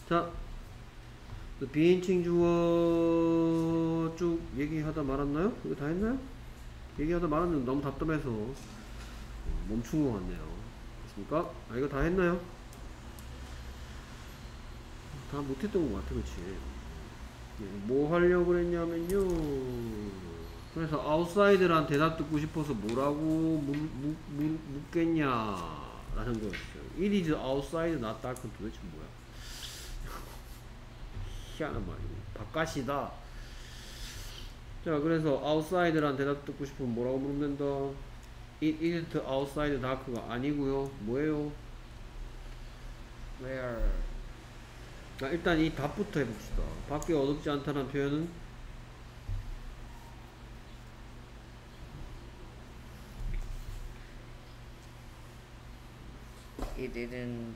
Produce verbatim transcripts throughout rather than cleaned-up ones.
자, 비인칭 주어 쭉 얘기하다 말았나요? 이거 다 했나요? 얘기하다 말았는데 너무 답답해서 멈춘 것 같네요. 됐습니까? 아, 이거 다 했나요? 다 못했던 것 같아, 그치? 뭐 하려고 그랬냐면요. 그래서 outside란 대답 듣고 싶어서 뭐라고 물, 물, 물, 묻겠냐 라는 거였어요. It is outside not dark은 도대체 뭐야? 희한한 말이고 바깥이다. 자, 그래서 outside란 대답 듣고 싶으면 뭐라고 물으면 된다? It isn't outside dark가 아니고요. 뭐예요? Where? 자, 일단 이 답부터 해봅시다. 밖에 어둡지 않다는 표현은 It didn't.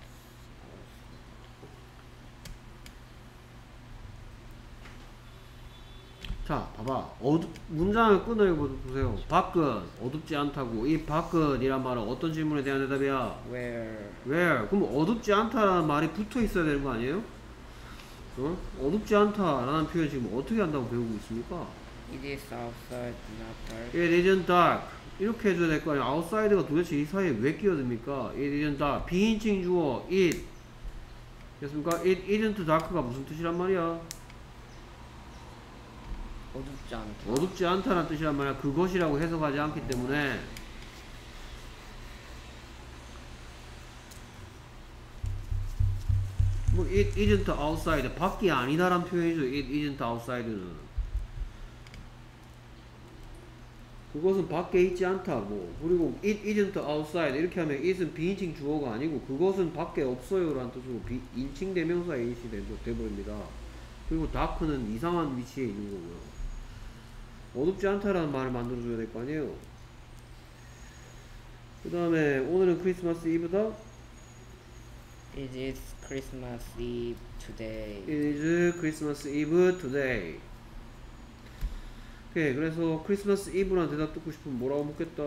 자, 봐봐. 어두, 문장을 끊어보세요. 밖은 어둡지 않다고. 이 밖은이란 말은 어떤 질문에 대한 대답이야? Where? Where? 그럼 어둡지 않다라는 말이 붙어 있어야 되는 거 아니에요? 어? 어둡지 않다라는 표현 지금 어떻게 한다고 배우고 있습니까? It is outside, not dark. It isn't dark. 이렇게 해줘야 될 거 아니야. outside가 도대체 이 사이에 왜 끼어듭니까? It isn't dark. 비인칭 주어 it. 됐습니까? It isn't dark가 무슨 뜻이란 말이야? 어둡지 않다. 어둡지 않다는 뜻이란 말이야. 그것이라고 해석하지 않기 때문에 뭐 it isn't outside 밖이 아니다란 표현이죠. It isn't outside는 그것은 밖에 있지 않다고. 그리고 it isn't outside 이렇게 하면 it은 비인칭 주어가 아니고 그것은 밖에 없어요 라는 뜻으로 비, 인칭 대명사의 인이 돼버립니다. 그리고 dark는 이상한 위치에 있는 거고요. 어둡지 않다라는 말을 만들어줘야 될 거 아니에요. 그 다음에 오늘은 크리스마스 이브다. It is Christmas Eve today. It is Christmas Eve today. 오케이, 그래서 크리스마스 이브란 대답 듣고 싶으면 뭐라고 묻겠다?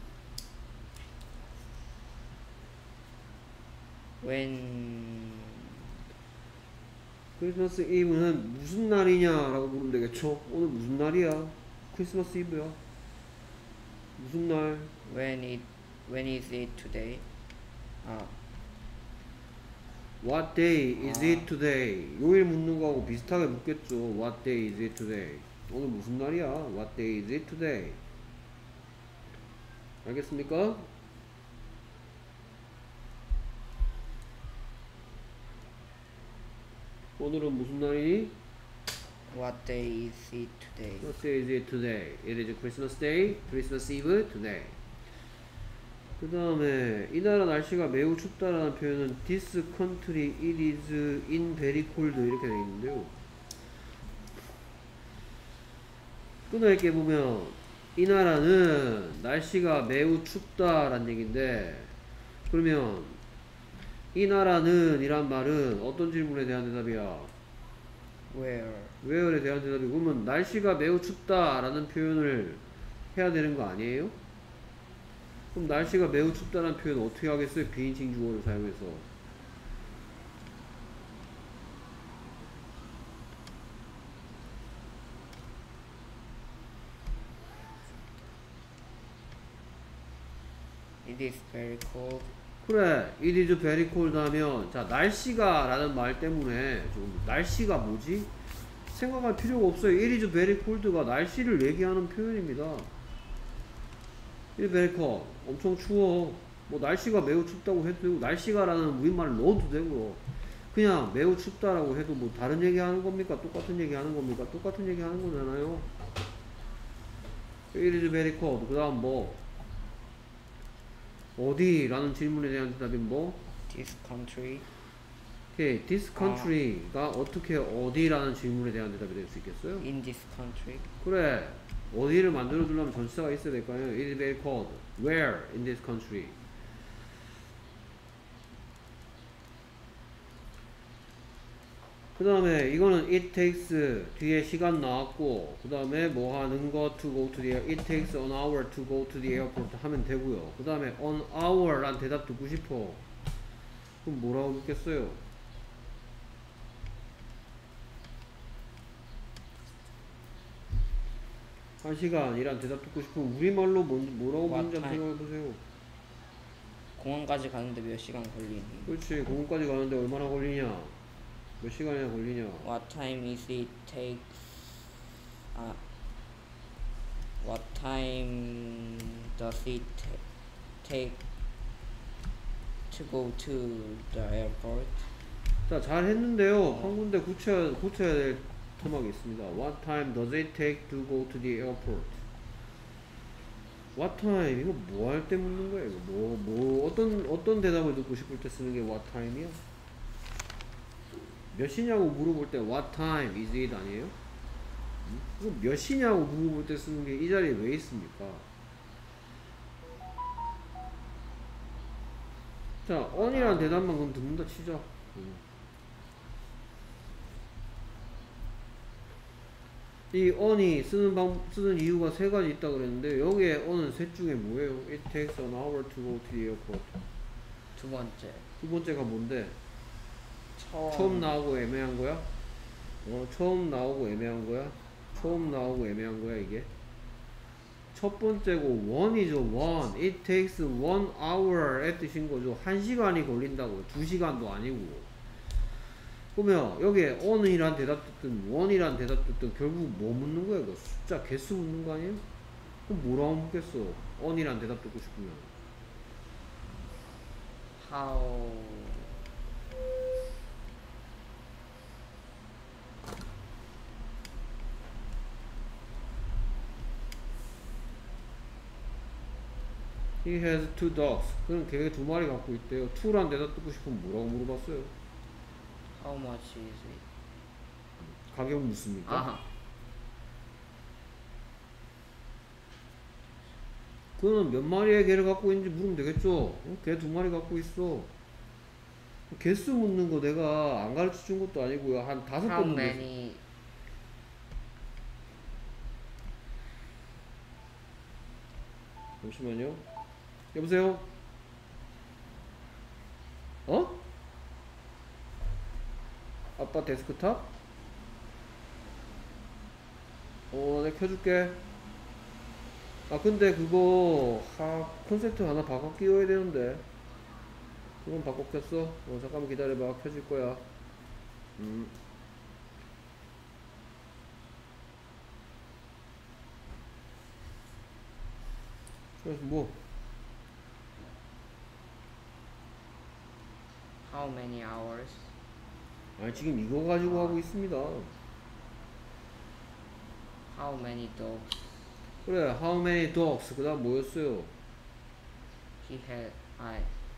When? 크리스마스 이브는 무슨 날이냐 라고 물으면 되겠죠. 오늘 무슨 날이야? 크리스마스 이브야. 무슨 날? When it? When is it today? 아, What day is 아. it today? 요일 묻는 거하고 비슷하게 묻겠죠. What day is it today? 오늘 무슨 날이야? What day is it today? 알겠습니까? 오늘은 무슨 날이니? what day is it today? What day is it today? It is Christmas Day, Christmas Eve today. 그 다음에 이 나라 날씨가 매우 춥다라는 표현은 This country it is in very cold 이렇게 되어 있는데요. 끊어있게 보면 이 나라는 날씨가 매우 춥다라는 얘기인데 그러면 이 나라는 이란 말은 어떤 질문에 대한 대답이야? Where? where에 대한 대답이 그러면 날씨가 매우 춥다라는 표현을 해야 되는 거 아니에요? 그럼 날씨가 매우 춥다는 표현 어떻게 하겠어요? 비인칭 주어를 사용해서. It is very cold. 그래, it is very cold 하면 자 날씨가 라는 말 때문에 좀 날씨가 뭐지? 생각할 필요가 없어요. it is very cold가 날씨를 얘기하는 표현입니다. it is very cold 엄청 추워. 뭐 날씨가 매우 춥다고 해도 되고 날씨가 라는 우리말을 넣어도 되고 그냥 매우 춥다라고 해도 뭐 다른 얘기 하는 겁니까? 똑같은 얘기 하는 겁니까? 똑같은 얘기 하는 거잖아요. it is very cold 그 다음 뭐 어디? 라는 질문에 대한 대답이 뭐? This country. 오케이, this country가 아. 어떻게 어디라는 질문에 대한 대답이 될 수 있겠어요? In this country. 그래, 어디를 만들어 주려면 전치사가 있어야 될 거 아니에요? It is very cold. Where in this country? 그 다음에 이거는 it takes 뒤에 시간 나왔고 그 다음에 뭐 하는 거 to go to the air it takes an hour to go to the airport 하면 되고요. 그 다음에 an hour 란 대답 듣고 싶어. 그럼 뭐라고 묻겠어요? 한 시간이란 대답 듣고 싶으면 우리말로 뭔, 뭐라고 What 묻는지 한번 time? 생각해보세요. 공항까지 가는데 몇 시간 걸리니? 그렇지. 공원까지 가는데 얼마나 걸리냐? 몇 시간이나 걸리냐? What time is it take? 아, what time does it ta- take to go to the airport? 자, 잘 했는데요. 한 군데 고쳐야, 고쳐야 될 토막이 있습니다. What time does it take to go to the airport? What time? 이거 뭐 할 때 묻는 거야? 이거 뭐, 뭐, 어떤, 어떤 대답을 듣고 싶을 때 쓰는 게 what time이야? 몇 시냐고 물어볼 때 what time is it 아니에요? 음? 이거 몇 시냐고 물어볼 때 쓰는 게 이 자리에 왜 있습니까? 자, on이라는 대답만 그럼 듣는다 치자. 음. 이 on이 쓰는 방, 쓰는 이유가 세 가지 있다 그랬는데 여기에 on은 셋 중에 뭐예요? It takes an hour to go to the airport. 두 번째. 두 번째가 뭔데? 처음. 처음 나오고 애매한 거야? 어, 처음 나오고 애매한 거야? 처음 나오고 애매한 거야 이게? 첫 번째고 one이죠. one. It takes one hour의 뜻인 거죠. 한 시간이 걸린다고. 두 시간도 아니고. 그러면 여기에 on이란 대답 듣든 one이란 대답 듣든 결국 뭐 묻는 거야? 이거 숫자 개수 묻는 거 아니에요? 그럼 뭐라고 묻겠어? on이란 대답 듣고 싶으면. How He has two dogs. 그럼 걔가 두 마리 갖고 있대요. two란 대답 듣고 싶으면 뭐라고 물어봤어요? how much is it? 가격 묻습니까? 아하. 그거는 몇 마리의 개를 갖고 있는지 물으면 되겠죠? 어? 개 두 마리 갖고 있어. 개수 묻는 거 내가 안 가르쳐 준 것도 아니고요. 한 다섯 How 번 묻었어. many 잠시만요. 여보세요? 어? 아빠 데스크탑? 어, 내가 켜줄게. 아, 근데 그거, 하, 콘센트 하나 바꿔 끼워야 되는데. 그건 바꿔 켰어? 어, 잠깐만 기다려봐. 켜질 거야. 음. 그래서 뭐, how many hours? 아니, 지금 이거 가지고 하고 있습니다. How many dogs 그래, how many dogs? 그 다음 뭐였어요? he had? I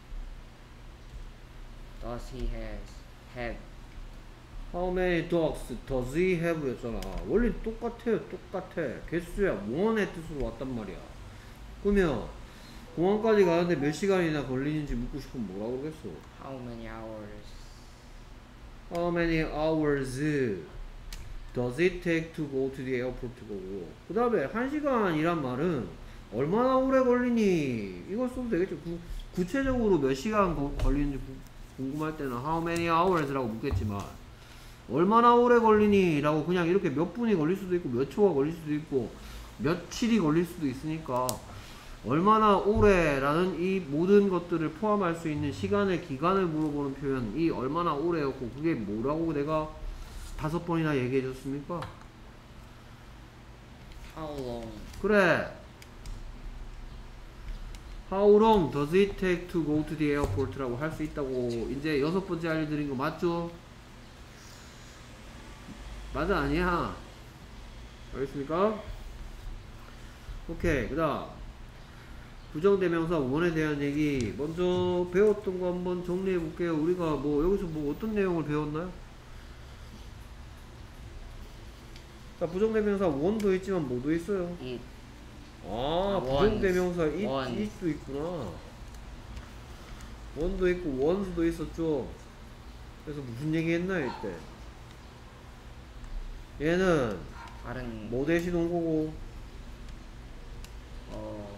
does he has have? How many dogs does he have? 였잖아. 원래 똑같아요. 똑같아. 개수야. one의 뜻으로 왔단 말이야. 그러면 공항까지 가는데 몇 시간이나 걸리는지 묻고 싶으면 뭐라고 그러겠어? How many hours? How many hours does it take to go to the airport? 거고. 그 다음에 한 시간이란 말은 얼마나 오래 걸리니? 이걸 써도 되겠죠. 구, 구체적으로 몇 시간 거, 걸리는지 구, 궁금할 때는 how many hours 라고 묻겠지만 얼마나 오래 걸리니? 라고 그냥 이렇게 몇 분이 걸릴 수도 있고 몇 초가 걸릴 수도 있고 며칠이 걸릴 수도 있으니까 얼마나 오래라는 이 모든 것들을 포함할 수 있는 시간의 기간을 물어보는 표현, 이 얼마나 오래였고 그게 뭐라고 내가 다섯 번이나 얘기해 줬습니까? How long? 그래. How long does it take to go to the airport? 라고 할 수 있다고 이제 여섯 번째 알려드린 거 맞죠? 맞아 아니야? 알겠습니까? 오케이. 그 다음 부정대명사 원에 대한 얘기 먼저 배웠던 거 한번 정리해 볼게요. 우리가 뭐 여기서 뭐 어떤 내용을 배웠나요? 자, 부정대명사 원도 있지만 뭐도 있어요? It. 아, 아, 부정대명사 once. it, once. it도 있구나. 원도 있고 원스도 있었죠. 그래서 무슨 얘기 했나요 이때? 얘는 다른 뭐 대신 온 거고 어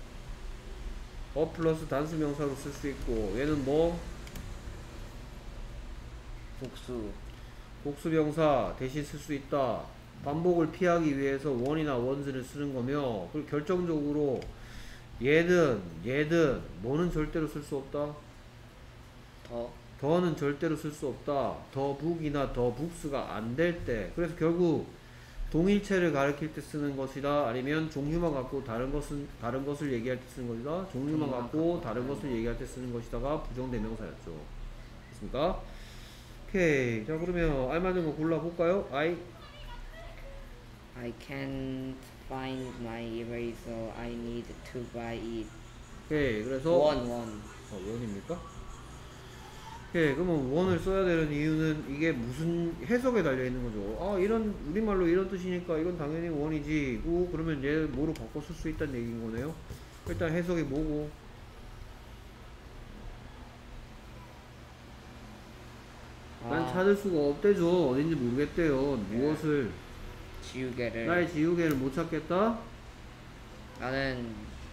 어 플러스 단수 명사로 쓸 수 있고 얘는 뭐? 복수 복수 명사 대신 쓸 수 있다. 반복을 피하기 위해서 원이나 원즈를 쓰는 거며, 그리고 결정적으로 얘든 얘든 뭐는 절대로 쓸 수 없다. 더 더는 절대로 쓸 수 없다. 더 북이나 더 북스가 안 될 때. 그래서 결국 동일체를 가리킬 때 쓰는 것이다. 아니면 종류만 갖고 다른 것은 다른 것을 얘기할 때 쓰는 것이다. 종류만 갖고 다른 것을 얘기할 때 쓰는 것이다가 부정대명사였죠. 됐습니까? 오케이. 자, 그러면 알맞은 거 골라 볼까요? I I can't find my eraser. I need to buy it. 오케이. 그래서 원, 원. 어, 원입니까? 예, 그러면 원을 써야 되는 이유는 이게 무슨 해석에 달려 있는 거죠. 아, 이런 우리말로 이런 뜻이니까 이건 당연히 원이지. 고 그러면 얘 뭐로 바꿔 쓸 수 있다는 얘기인 거네요. 일단 해석이 뭐고? 난 아, 찾을 수가 없대죠. 어딘지 모르겠대요. 네. 무엇을? 지우개를. 나의 지우개를 못 찾겠다? 나는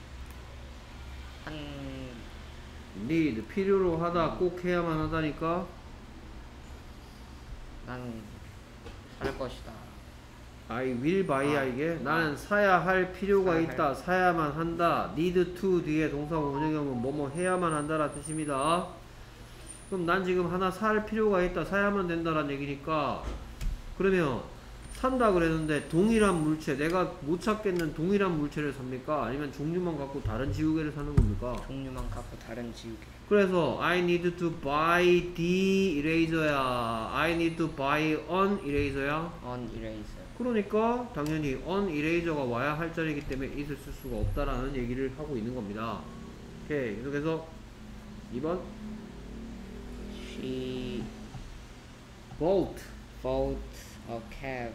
한 need 필요로 하다 꼭 해야만 하다니까. 난 살 것이다. I will buy야 아, 이게. 아. 나는 사야 할 필요가 사야 있다. 할. 사야만 한다. need to 뒤에 동사 원형형은 뭐뭐 해야만 한다라 뜻입니다. 그럼 난 지금 하나 살 필요가 있다. 사야만 된다라는 얘기니까, 그러면 산다 그랬는데 동일한 물체, 내가 못 찾겠는 동일한 물체를 삽니까? 아니면 종류만 갖고 다른 지우개를 사는 겁니까? 종류만 갖고 다른 지우개. 그래서 I need to buy the eraser야, I need to buy an eraser야. On eraser. 그러니까 당연히 on eraser가 와야 할 자리이기 때문에 it을 쓸 수가 없다라는 얘기를 하고 있는 겁니다. 오케이. 계속해서 이 번 She bought. bought a cab,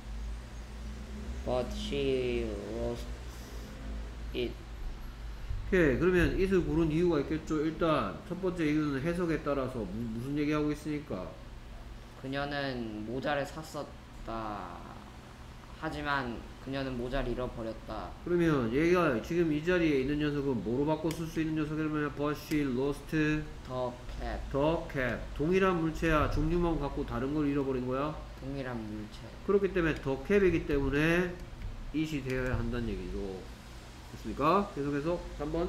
but she lost it. 오케이. 그러면 it을 고른 이유가 있겠죠. 일단 첫 번째 이유는 해석에 따라서 무, 무슨 얘기하고 있으니까. 그녀는 모자를 샀었다. 하지만 그녀는 모자를 잃어버렸다. 그러면 얘가 지금 이 자리에 있는 녀석은 뭐로 바꿔 쓸 수 있는 녀석이라면 but she lost the The cab. cap. 동일한 물체야. 종류만 갖고 다른 걸 잃어버린 거야. 동일한 물체. 그렇기 때문에 the cap이기 때문에 it이 되어야 한다는 얘기죠. 됐습니까? 계속해서 삼 번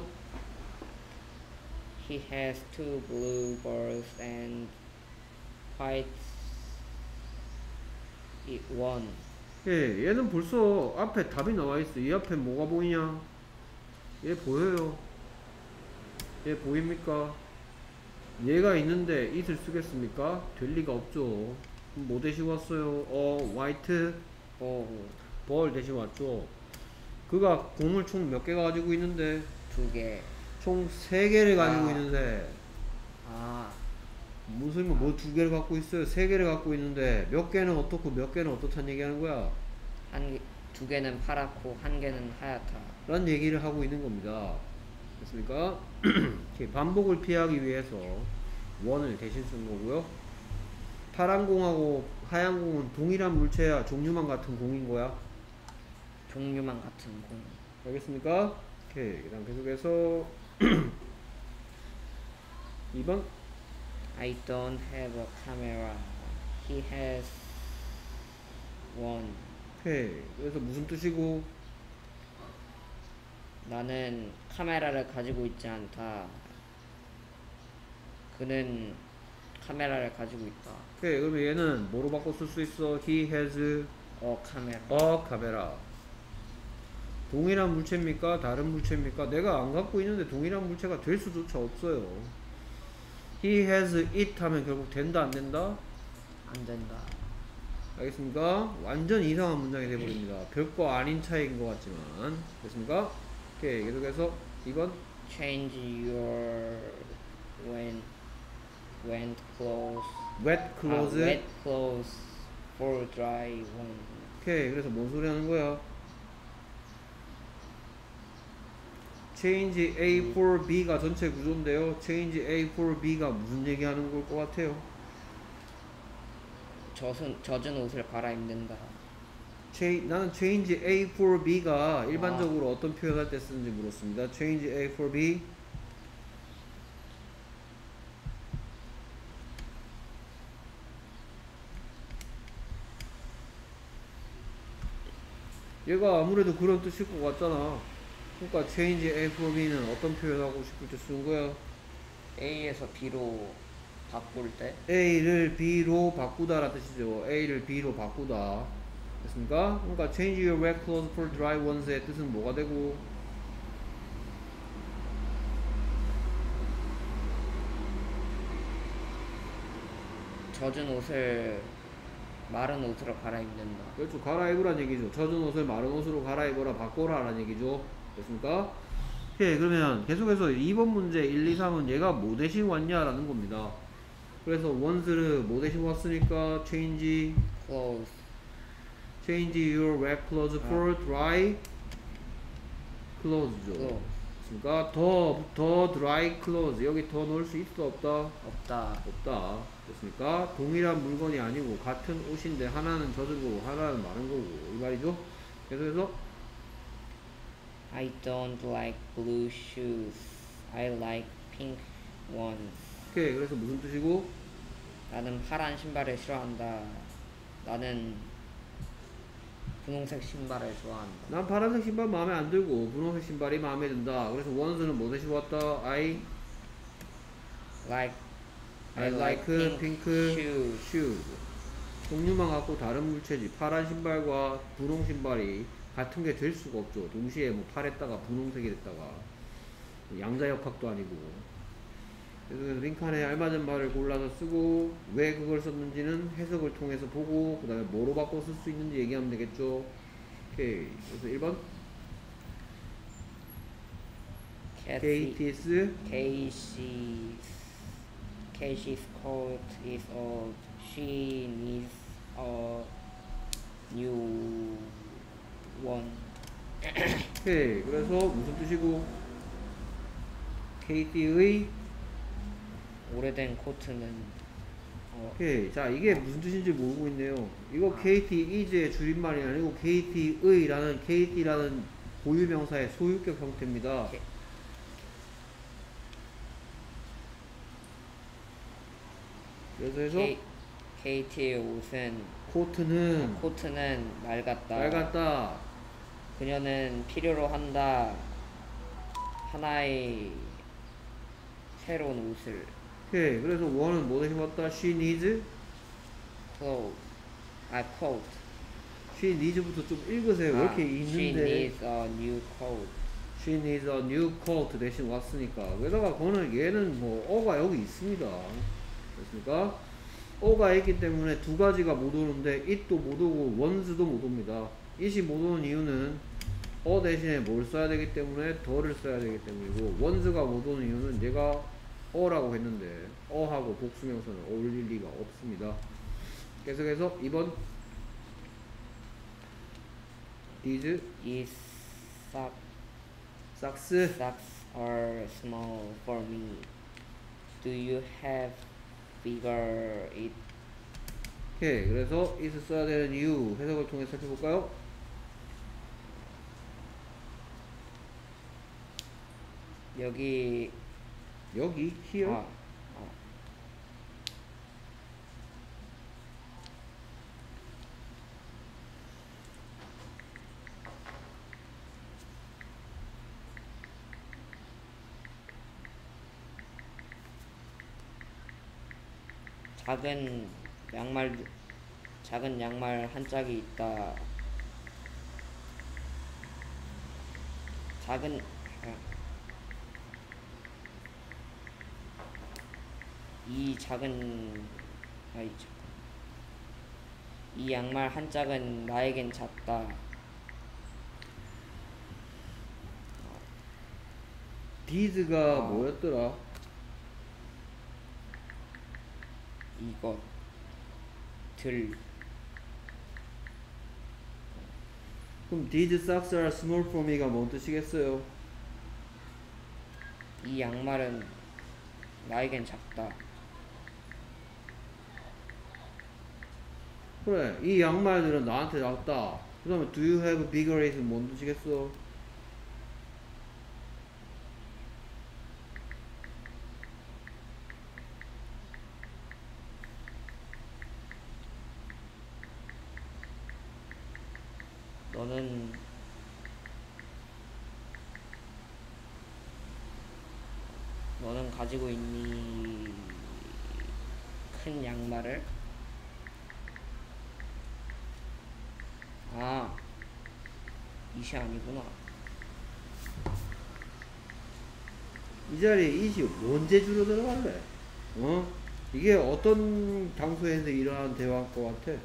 He has two blue balls and white it one. 예, 얘는 벌써 앞에 답이 나와 있어. 이 앞에 뭐가 보이냐? 얘 보여요. 얘 보입니까? 얘가 있는데 it을 쓰겠습니까? 될 리가 없죠. 그럼 뭐 대신 왔어요? 어, white 오, ball 대신 왔죠. 그가 공을 총 몇 개 가지고 있는데? 두 개. 총 세 개를 가지고 아. 있는데, 아, 무슨 뭐 두 개를 갖고 있어요? 세 개를 갖고 있는데 몇 개는 어떻고 몇 개는 어떻다는 얘기하는 거야? 한 개, 두 개는 파랗고 한 개는 하얗다. 라는 얘기를 하고 있는 겁니다. 됐습니까? 이렇게 반복을 피하기 위해서 원을 대신 쓴 거고요. 파란 공하고 하얀 공은 동일한 물체야, 종류만 같은 공인 거야. 종류만 같은 공. 알겠습니까? 오케이. 그 다음 계속해서 이 번 I don't have a camera. He has one. 오케이. 그래서 무슨 뜻이고? 나는 카메라를 가지고 있지 않다. 그는 카메라를 가지고 있다. 오케이. 그러면 얘는 뭐로 바꿔 쓸 수 있어? He has 어, 카메라. 어 카메라. 동일한 물체입니까? 다른 물체입니까? 내가 안 갖고 있는데 동일한 물체가 될 수조차 없어요. He has it 하면 결국 된다 안 된다? 안 된다. 알겠습니까? 완전 이상한 문장이 되어버립니다. 별거 아닌 차이인 것 같지만. 됐습니까? 오케이. 계속해서 이건 Change your when wet clothes. wet 아, clothes. wet clothes for dry one. 오케이. 그래서 뭔 소리 하는 거야? change A for B가 전체 구조인데요. change A for B가 무슨 얘기하는 걸 것 같아요? 젖은, 젖은 옷을 갈아입는다. Cha- 나는 change A for B가 일반적으로 아. 어떤 표현할 때 쓰는지 물었습니다. change A for B. 얘가 아무래도 그런 뜻일 것 같잖아. 그러니까 change A from E는 어떤 표현하고 싶을 때 쓰는 거야? A에서 B로 바꿀 때 A를 B로 바꾸다 라는 뜻이죠. A를 B로 바꾸다. 됐습니까? 그러니까 change your wet clothes for dry ones의 뜻은 뭐가 되고? 젖은 옷을 마른 옷으로 갈아입는다. 그렇죠. 갈아입으란 얘기죠. 젖은 옷을 마른 옷으로 갈아입어라, 바꿔라 라는 얘기죠. 됐습니까? 예, 그러면 계속해서 이 번 문제 일, 이, 삼은 얘가 뭐 대신 왔냐라는 겁니다. 그래서 once를 뭐 대신 왔으니까 change Clothes. change your wet clothes for dry clothes죠. Clothes. 그러니까 더, 더 dry clothes 여기 더 넣을 수 있어 없다? 없다. 없다. 됐습니까? 동일한 물건이 아니고 같은 옷인데 하나는 젖은 거고 하나는 마른 거고 이 말이죠. 계속해서 I don't like blue shoes. I like pink ones. 오케이. 그래서 무슨 뜻이고? 나는 파란 신발을 싫어한다. 나는 분홍색 신발을 좋아한다. 난 파란색 신발 마음에 안 들고 분홍색 신발이 마음에 든다. 그래서 원스는 뭐 대신 왔다? I Like I like pink, pink shoes. shoes. 종류만 갖고 다른 물체지. 파란 신발과 분홍 신발이 같은 게 될 수가 없죠. 동시에 뭐 파랬다가 분홍색이 됐다가 양자역학도 아니고. 그래서 링컨에 알맞은 말을 골라서 쓰고 왜 그걸 썼는지는 해석을 통해서 보고 그 다음에 뭐로 바꿔 쓸 수 있는지 얘기하면 되겠죠. 오케이. 그래서 일 번 Katie's Casey's Casey's coat is old. She needs a new one. 오케이. 그래서 무슨 뜻이고 케이티의 오래된 코트는 어, 오케이. 자, 이게 무슨 뜻인지 모르고 있네요. 이거 케이티 is의 줄임말이 아니고 케이티의라는 케이티라는 고유명사의 소유격 형태입니다. 케- 그래서 해서 케이, 케이티의 옷은 코트는 코트는 낡았다. 낡았다. 그녀는 필요로 한다. 하나의 새로운 옷을. 오케이. 그래서 원은 뭐 대신 왔다? She needs. clothes. 아, coat. She needs부터 좀 읽으세요. 왜 아, 이렇게 she 있는데? needs a new coat. She needs a new coat 대신 왔으니까. 게다가 그거는 얘는 뭐 어가 여기 있습니다. 됐습니까? 어가 있기 때문에 두 가지가 못 오는데 it도 못 오고 ones도 못 옵니다. it이 못 오는 이유는 어 대신에 뭘 써야 되기 때문에 더를 써야 되기 때문이고 ones가 못 오는 이유는 얘가 어라고 했는데 어하고 복수명사는 어울릴 리가 없습니다. 계속해서 이 번 these These sock, socks socks are small for me. Do you have bigger it? 오케이. 그래서 is 써야 되는 이유 해석을 통해 살펴볼까요? 여기 여기 here 아, 아, 작은 양말 작은 양말 한 짝이 있다. 작은 아, 이 작은 아이 참. 이 양말 한 짝은 나에겐 작다. these가 아. 뭐였더라? 이것 들 그럼 these socks are small for me가 뭔 뜻이겠어요? 이 양말은 나에겐 작다. 그래, 이 양말들은 나한테 작다. 그 다음에 do you have bigger it은 뭔 뜻이겠어? 너는 너는 가지고 있니 큰 양말을? 아, 이시 아니구나. 이 자리에 이시 언제 주로 들어갈래? 어? 이게 어떤 장소에서 일어나는 대화일 것 같아?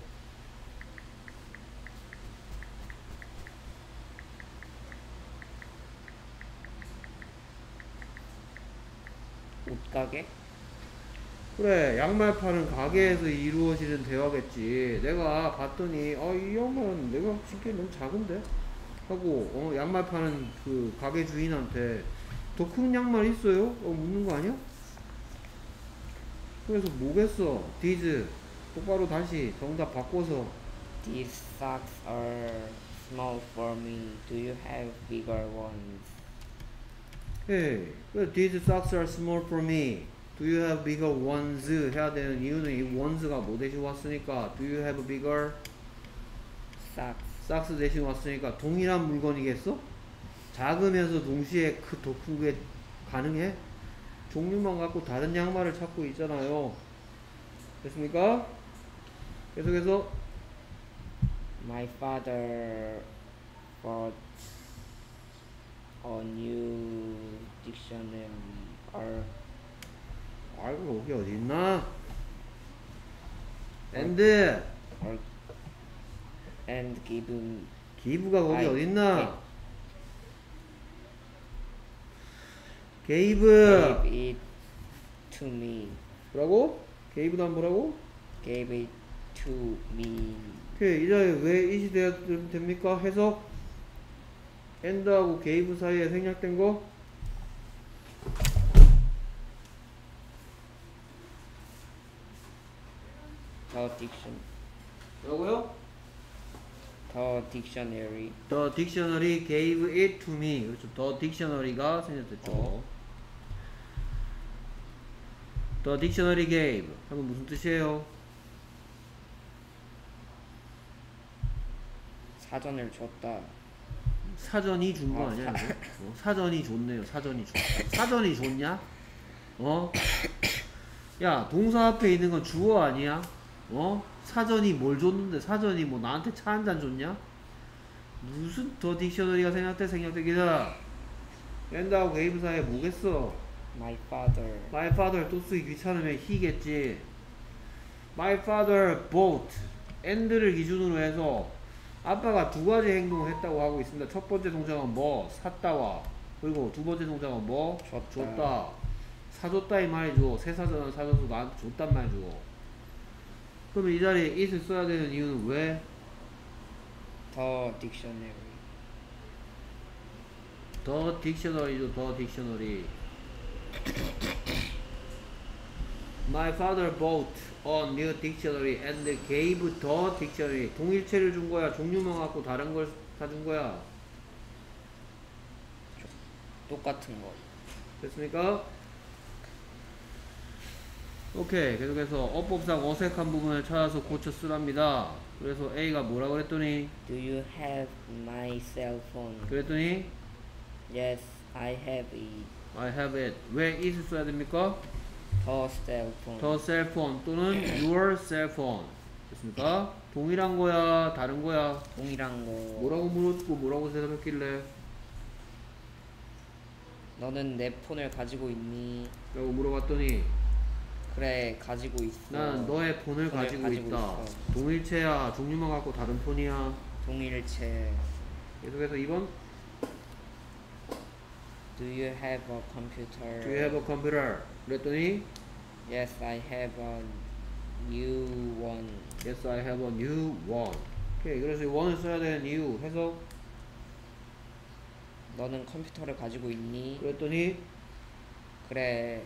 옷가게? 그래, 양말 파는 가게에서 이루어지는 대화겠지. 내가 봤더니, 아, 이 양말은 내가 신기해 너무 작은데? 하고, 어, 양말 파는 그 가게 주인한테 더 큰 양말 있어요? 어, 묻는 거 아니야? 그래서 뭐겠어? 디즈. 똑바로 다시 정답 바꿔서. These socks are small for me. Do you have bigger ones? Hey, well, these socks are small for me. Do you have bigger ones? 해야 되는 이유는 이 ones가 뭐 대신 왔으니까 Do you have bigger? Socks. socks 대신 왔으니까 동일한 물건이겠어? 작으면서 동시에 그 더 큰 게 가능해? 종류만 갖고 다른 양말을 찾고 있잖아요. 됐습니까? 계속해서 My father bought a new dictionary. Or 아이고 여기 어디 있나? and or and give give가 거기 I- 어디 있나? gave gave it to me. 뭐라고? gave 다음 뭐라고? Gave it to me. 오케이, 이 자리에 왜 it이 돼야 됩니까? 해석 and하고 gave 사이에 생략된 거 The diction. 뭐라고요? The dictionary. The dictionary gave it to me. 그렇죠. The dictionary가 생략됐죠. 어. The dictionary gave 하면 무슨 뜻이에요? 사전을 줬다. 사전이 준 거 어, 아니야? 이거? 어, 사전이 좋네요. 사전이 줬다. 사전이 좋냐? 어? 야, 동사 앞에 있는 건 주어 아니야? 어? 사전이 뭘 줬는데 사전이 뭐 나한테 차 한 잔 줬냐? 무슨 더 딕셔너리가 생략돼 생략되기다. 랜드하고 게이브 사이에 뭐겠어? My father. My father 또 쓰기 귀찮으면 he겠지. My father bought and를 기준으로 해서 아빠가 두 가지 행동을 했다고 하고 있습니다. 첫 번째 동작은 뭐? 샀다와 그리고 두 번째 동작은 뭐? 줬다. 줬다. 사줬다 이 말이죠. 새 사전은 사줘서 나한테 줬단 말이죠. 그러면 이 자리에 it을 써야 되는 이유는 왜? The dictionary. 더 딕셔너리죠. 더 딕셔너리. My father bought a new dictionary and gave the dictionary. 동일체를 준 거야. 종류만 갖고 다른 걸 사준 거야. 똑같은 거. 됐습니까? 오케이. 계속해서 어법상 어색한 부분을 찾아서 고쳐 쓰랍니다. 그래서 A가 뭐라 그랬더니 Do you have my cell phone? 그랬더니 Yes, I have it. I have it. 왜 it을 써야 됩니까? The cell phone. The cell phone 또는 your cell phone. 됐습니까? 동일한 거야? 다른 거야? 동일한 거. 뭐라고 물었고 뭐라고 대답했길래? 너는 내 폰을 가지고 있니? 라고 물어봤더니 그래, 가지고 있어. 나는 너의 폰을, 폰을 가지고, 가지고 있다. 있어. 동일체야. 종류만 갖고 다른 폰이야. 동일체. 계속해서 이 번 Do you have a computer? Do you have a computer? 그랬더니 Yes, I have a new one. Yes, I have a new one. 오케이. 그래서 이 one을 써야 되는 이유 해서 너는 컴퓨터를 가지고 있니? 그랬더니 그래.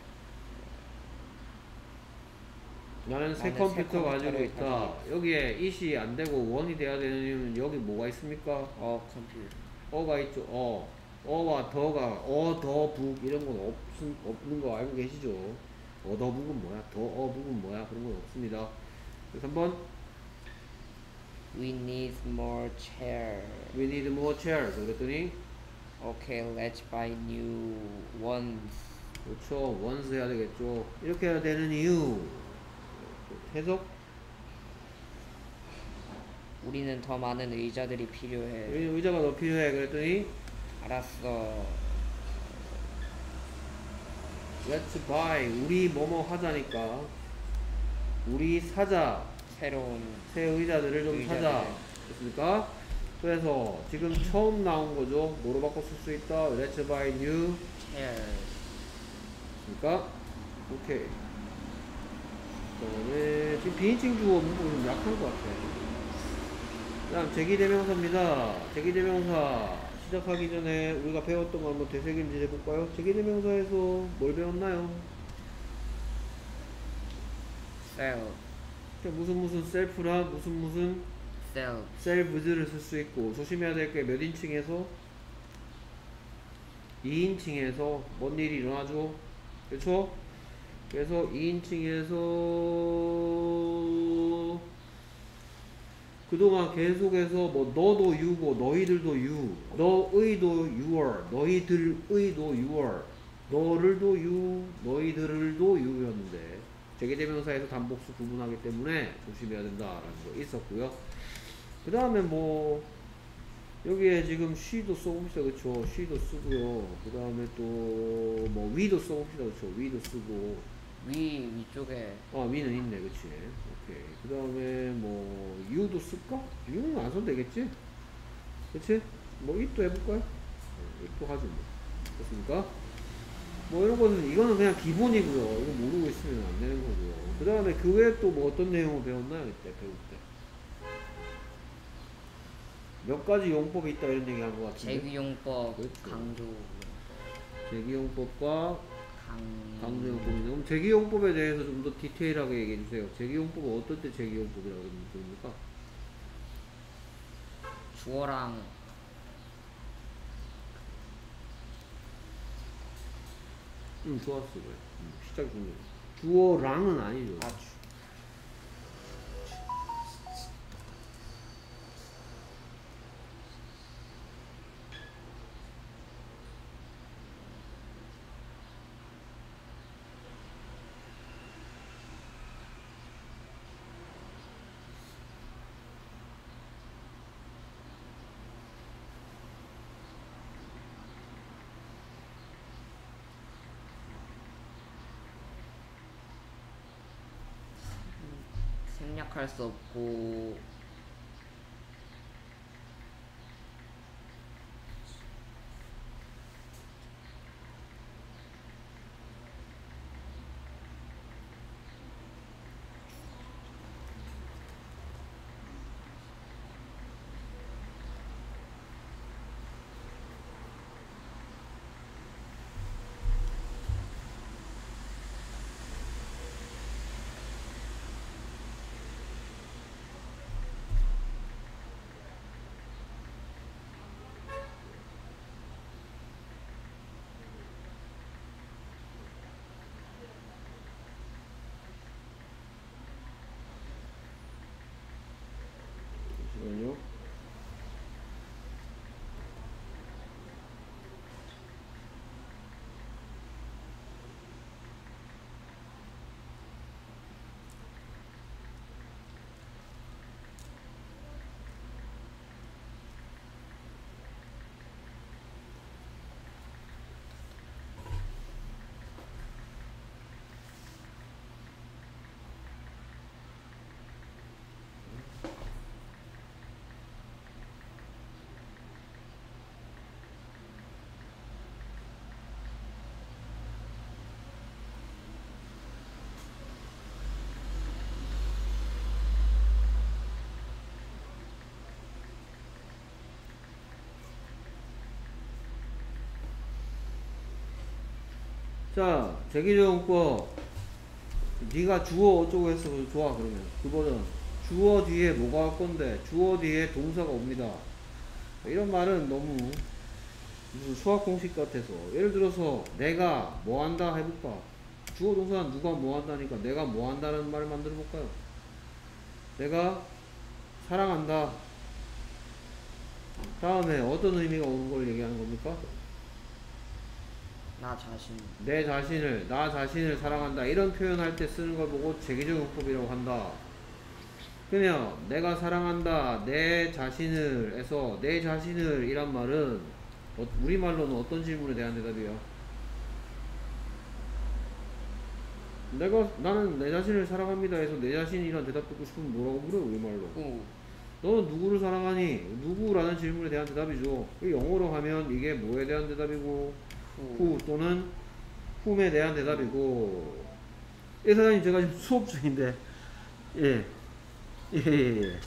나는 새 나는 새 컴퓨터 가지고 컴퓨터를 있다. 가지고 여기에 it이 안 되고 one이 돼야 되는 이유는 여기 뭐가 있습니까? 어, 컴퓨터. 어가 있죠. 어. 어와 더가 어, 더, 북 이런 건 없, 없는 거 알고 계시죠? 어, 더, 북은 뭐야? 더, 어, 북은 뭐야? 그런 건 없습니다. 그래서 한번 We need more chair. We need more chairs. 그랬더니 Okay, let's buy new ones. 그렇죠. once 해야 되겠죠. 이렇게 해야 되는 이유. 해석? 우리는 더 많은 의자들이 필요해. 우리 의자가 더 필요해. 그랬더니 알았어. Let's buy. 우리 뭐뭐 하자니까. 우리 사자. 새로운 새 의자들을 좀 의자들. 사자. 됐습니까? 그래서 지금 처음 나온 거죠. 뭐로 바꿔 쓸 수 있다? Let's buy new. chairs. 됐습니까? 오케이. 그 다음에 지금 비인칭 주어 문법이 좀 약한 것 같아. 그 다음 제기대명사입니다. 제기대명사 시작하기 전에 우리가 배웠던 거 한번 되새김질 해볼까요? 제기대명사에서 뭘 배웠나요? self. 무슨 무슨 셀프나 무슨 무슨 self. 셀브즈를 쓸 수 있고 조심해야 될 게 몇 인칭에서? 이 인칭에서 뭔 일이 일어나죠? 그렇죠? 그래서 이 인칭에서 그동안 계속해서 뭐 너도 유고 너희들도 유, 너의도 유얼, 너희들의도 유얼, 너를도 유, 너희들을도 유였는데 제기대명사에서 단복수 구분하기 때문에 조심해야 된다라는 거 있었고요. 그 다음에 뭐 여기에 지금 she도 써봅시다. 그쵸? she도 쓰고요. 그 다음에 또 뭐 we도 써봅시다. 그쵸? we도 쓰고 위 위쪽에 아 we는 있네. 그치? 오케이. 그 다음에 뭐 you도 쓸까? you는 안 써도 되겠지? 그치? 뭐 it도 해볼까요? it도 하죠 뭐. 됐습니까? 뭐 이런 거는 이거는 그냥 기본이고요. 이거 모르고 있으면 안 되는 거고요. 그 다음에 그 외에 또 뭐 어떤 내용을 배웠나요? 이때 배울 때 몇 가지 용법이 있다 이런 얘기 한 것 같은데. 제기용법, 그렇죠. 강조, 제기용법과 강 강조용법인데 그럼 제기용법에 대해서 좀 더 디테일하게 얘기해 주세요. 제기용법은 어떨 때 제기용법이라고 그럽니까? 주어랑 응, 좋았어. 그래. 응, 시작 중에 주어랑은 아니죠. 아 주, 생략할 수 없고 잠시만요. 자, 제기적용법. 네가 주어 어쩌고 했어. 그래서 좋아. 그러면 그 버전. 주어 뒤에 뭐가 올 건데 주어 뒤에 동사가 옵니다. 이런 말은 너무 무슨 수학 공식 같아서 예를 들어서 내가 뭐 한다 해볼까. 주어 동사는 누가 뭐 한다니까 내가 뭐 한다는 말을 만들어 볼까요. 내가 사랑한다. 다음에 어떤 의미가 오는 걸 얘기하는 겁니까? 나 자신. 내 자신을, 나 자신을 사랑한다. 이런 표현할 때 쓰는 걸 보고 제기적 용법이라고 한다. 그러면 내가 사랑한다. 내 자신을 에서 내 자신을 이란 말은 어, 우리말로는 어떤 질문에 대한 대답이야? 내가 나는 내 자신을 사랑합니다 해서 내 자신이란 대답 듣고 싶으면 뭐라고 물어? 우리말로. 우. 너는 누구를 사랑하니? 누구라는 질문에 대한 대답이죠. 영어로 하면 이게 뭐에 대한 대답이고 후. who 또는 whom에 대한 대답이고. 예, 사장님 제가 지금 수업 중인데 예. 예, 예, 예.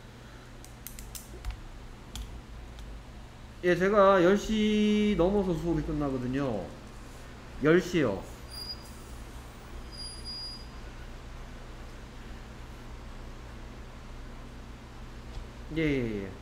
예, 제가 열 시 넘어서 수업이 끝나거든요. 열 시요. 예, 예, 예.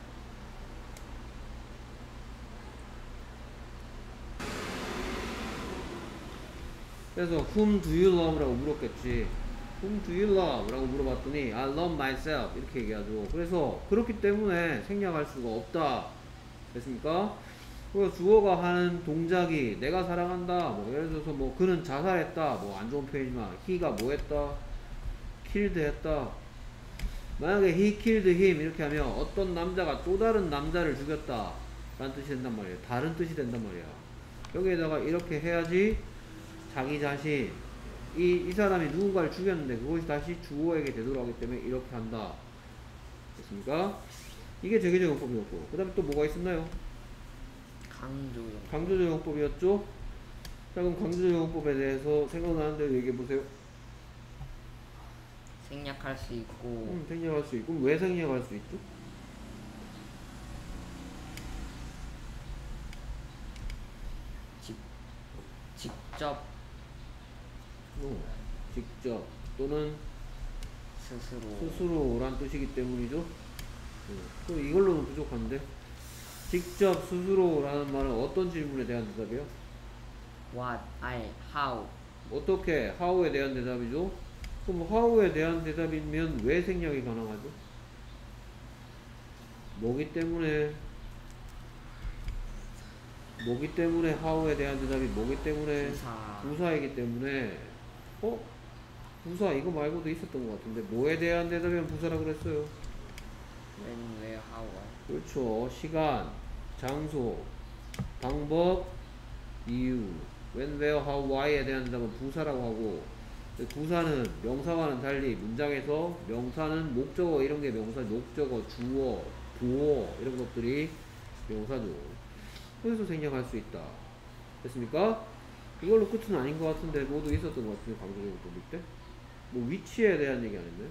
그래서 whom do you love? 라고 물었겠지. whom do you love? 라고 물어봤더니 I love myself 이렇게 얘기하죠. 그래서 그렇기 때문에 생략할 수가 없다 됐습니까? 그래서 주어가 하는 동작이 내가 사랑한다 뭐 예를 들어서 뭐 그는 자살했다 뭐 안 좋은 표현이지만 he가 뭐 했다 killed 했다. 만약에 he killed him 이렇게 하면 어떤 남자가 또 다른 남자를 죽였다 라는 뜻이 된단 말이에요. 다른 뜻이 된단 말이야. 여기에다가 이렇게 해야지 자기 자신 이, 이 사람이 누군가를 죽였는데 그것이 다시 주어에게 되돌아오기 때문에 이렇게 한다 됐습니까? 이게 제기적 용법이었고 그 다음에 또 뭐가 있었나요? 강조용. 강조적 용법이었죠? 자 그럼 강조적 용법에 대해서 생각나는 대로 얘기해보세요. 생략할 수 있고. 음, 생략할 수 있고 왜 생략할 수 있죠? 직 직접 어, 직접 또는 스스로. 스스로란 뜻이기 때문이죠. 어, 또 이걸로는 부족한데 직접 스스로라는 말은 어떤 질문에 대한 대답이에요? What, I, how. 어떻게 how에 대한 대답이죠. 그럼 how에 대한 대답이면 왜 생략이 가능하죠? 뭐기 때문에 뭐기 때문에 how에 대한 대답이 뭐기 때문에 부사. 부사이기 때문에 어? 부사 이거 말고도 있었던 것 같은데 뭐에 대한 대답이면 부사라 그랬어요? When, where, how. 그렇죠. 시간, 장소, 방법, 이유 when, where, how, why에 대한 대답은 부사라고 하고 부사는 명사와는 달리 문장에서 명사는 목적어 이런 게 명사, 목적어, 주어, 보어 이런 것들이 명사죠. 그래서 생략할 수 있다. 됐습니까? 이걸로 끝은 아닌 것 같은데 모두 있었던 것 같은데 강조적으로 볼 때? 뭐 위치에 대한 얘기 안 했나요?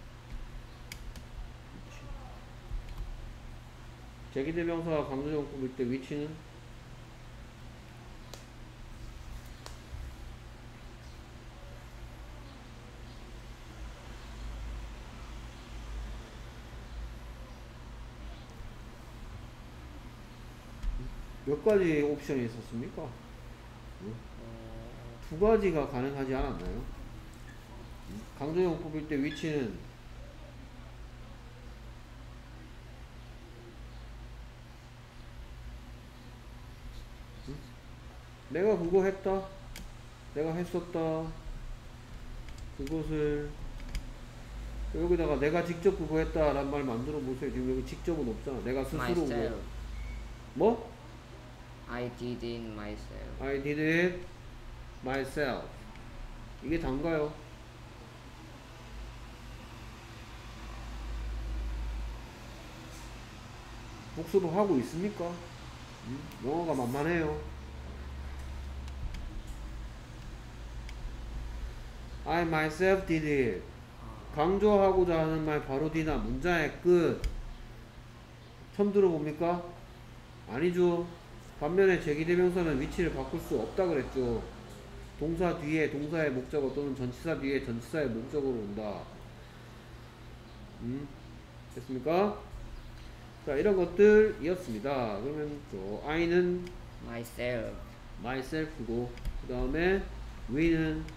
위치. 제기대명사가 강조적으로 볼 때 위치는 몇 가지 옵션이 있었습니까? 응? 어, 두 가지가 가능하지 않았나요? 강조용 뽑을 때 위치는 응? 내가 그거 했다 내가 했었다 그것을 여기다가 내가 직접 그거 했다 라는 말 만들어 보세요. 지금 여기 직접은 없잖아. 내가 스스로 myself. 뭐? I did it myself. I did it myself. 이게 단가요? 복습을 하고 있습니까? 음? 영어가 만만해요. I myself did it. 강조하고자 하는 말 바로 뒤나 문장의 끝. 처음 들어봅니까? 아니죠. 반면에 제기대명사는 위치를 바꿀 수 없다 그랬죠. 동사 뒤에 동사의 목적어 또는 전치사 뒤에 전치사의 목적어로 온다. 음, 됐습니까? 자, 이런 것들이었습니다. 그러면 저 I는 myself. myself고 그 다음에 we는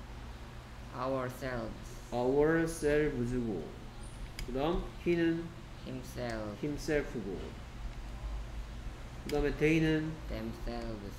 ourselves. ourselves고 그 다음 he는 himself, himself고 그 다음에 they는 themselves,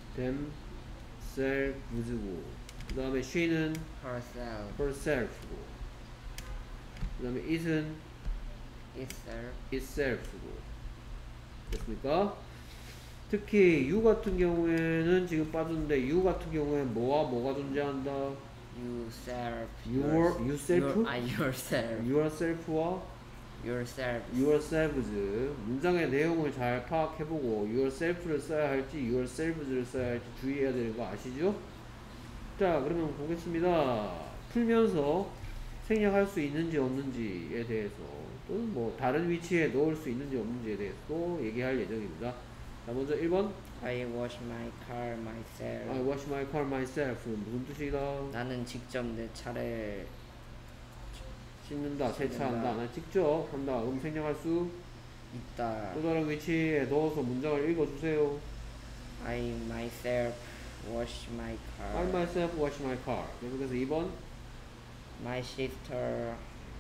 themselves고 그 다음에 she는 herself, herself고 그 다음에 it은 itself, itself고 됐습니까? 특히 you 같은 경우에는 지금 빠졌는데 you 같은 경우에 뭐와 뭐가 존재한다? yourself, your, yourself? your, 아, yourself, yourself와 yourself, yourselves 문장의 내용을 잘 파악해보고 yourself를 써야 할지 yourselves를 써야 할지 주의해야 되는 거 아시죠? 자 그러면 보겠습니다. 풀면서 생략할 수 있는지 없는지에 대해서 또는 뭐 다른 위치에 넣을 수 있는지 없는지에 대해서 또 얘기할 예정입니다. 자 먼저 일 번 I wash my car myself. I wash my car myself 무슨 뜻이다? 나는 직접 내 차를 씻는다, 세차한다. 씻는다. 나 직접 한다. 그럼 생략할 수 있다. 또 다른 위치에 넣어서 문장을 읽어주세요. I myself wash my car. I myself wash my car. 계속해서 이 번 My sister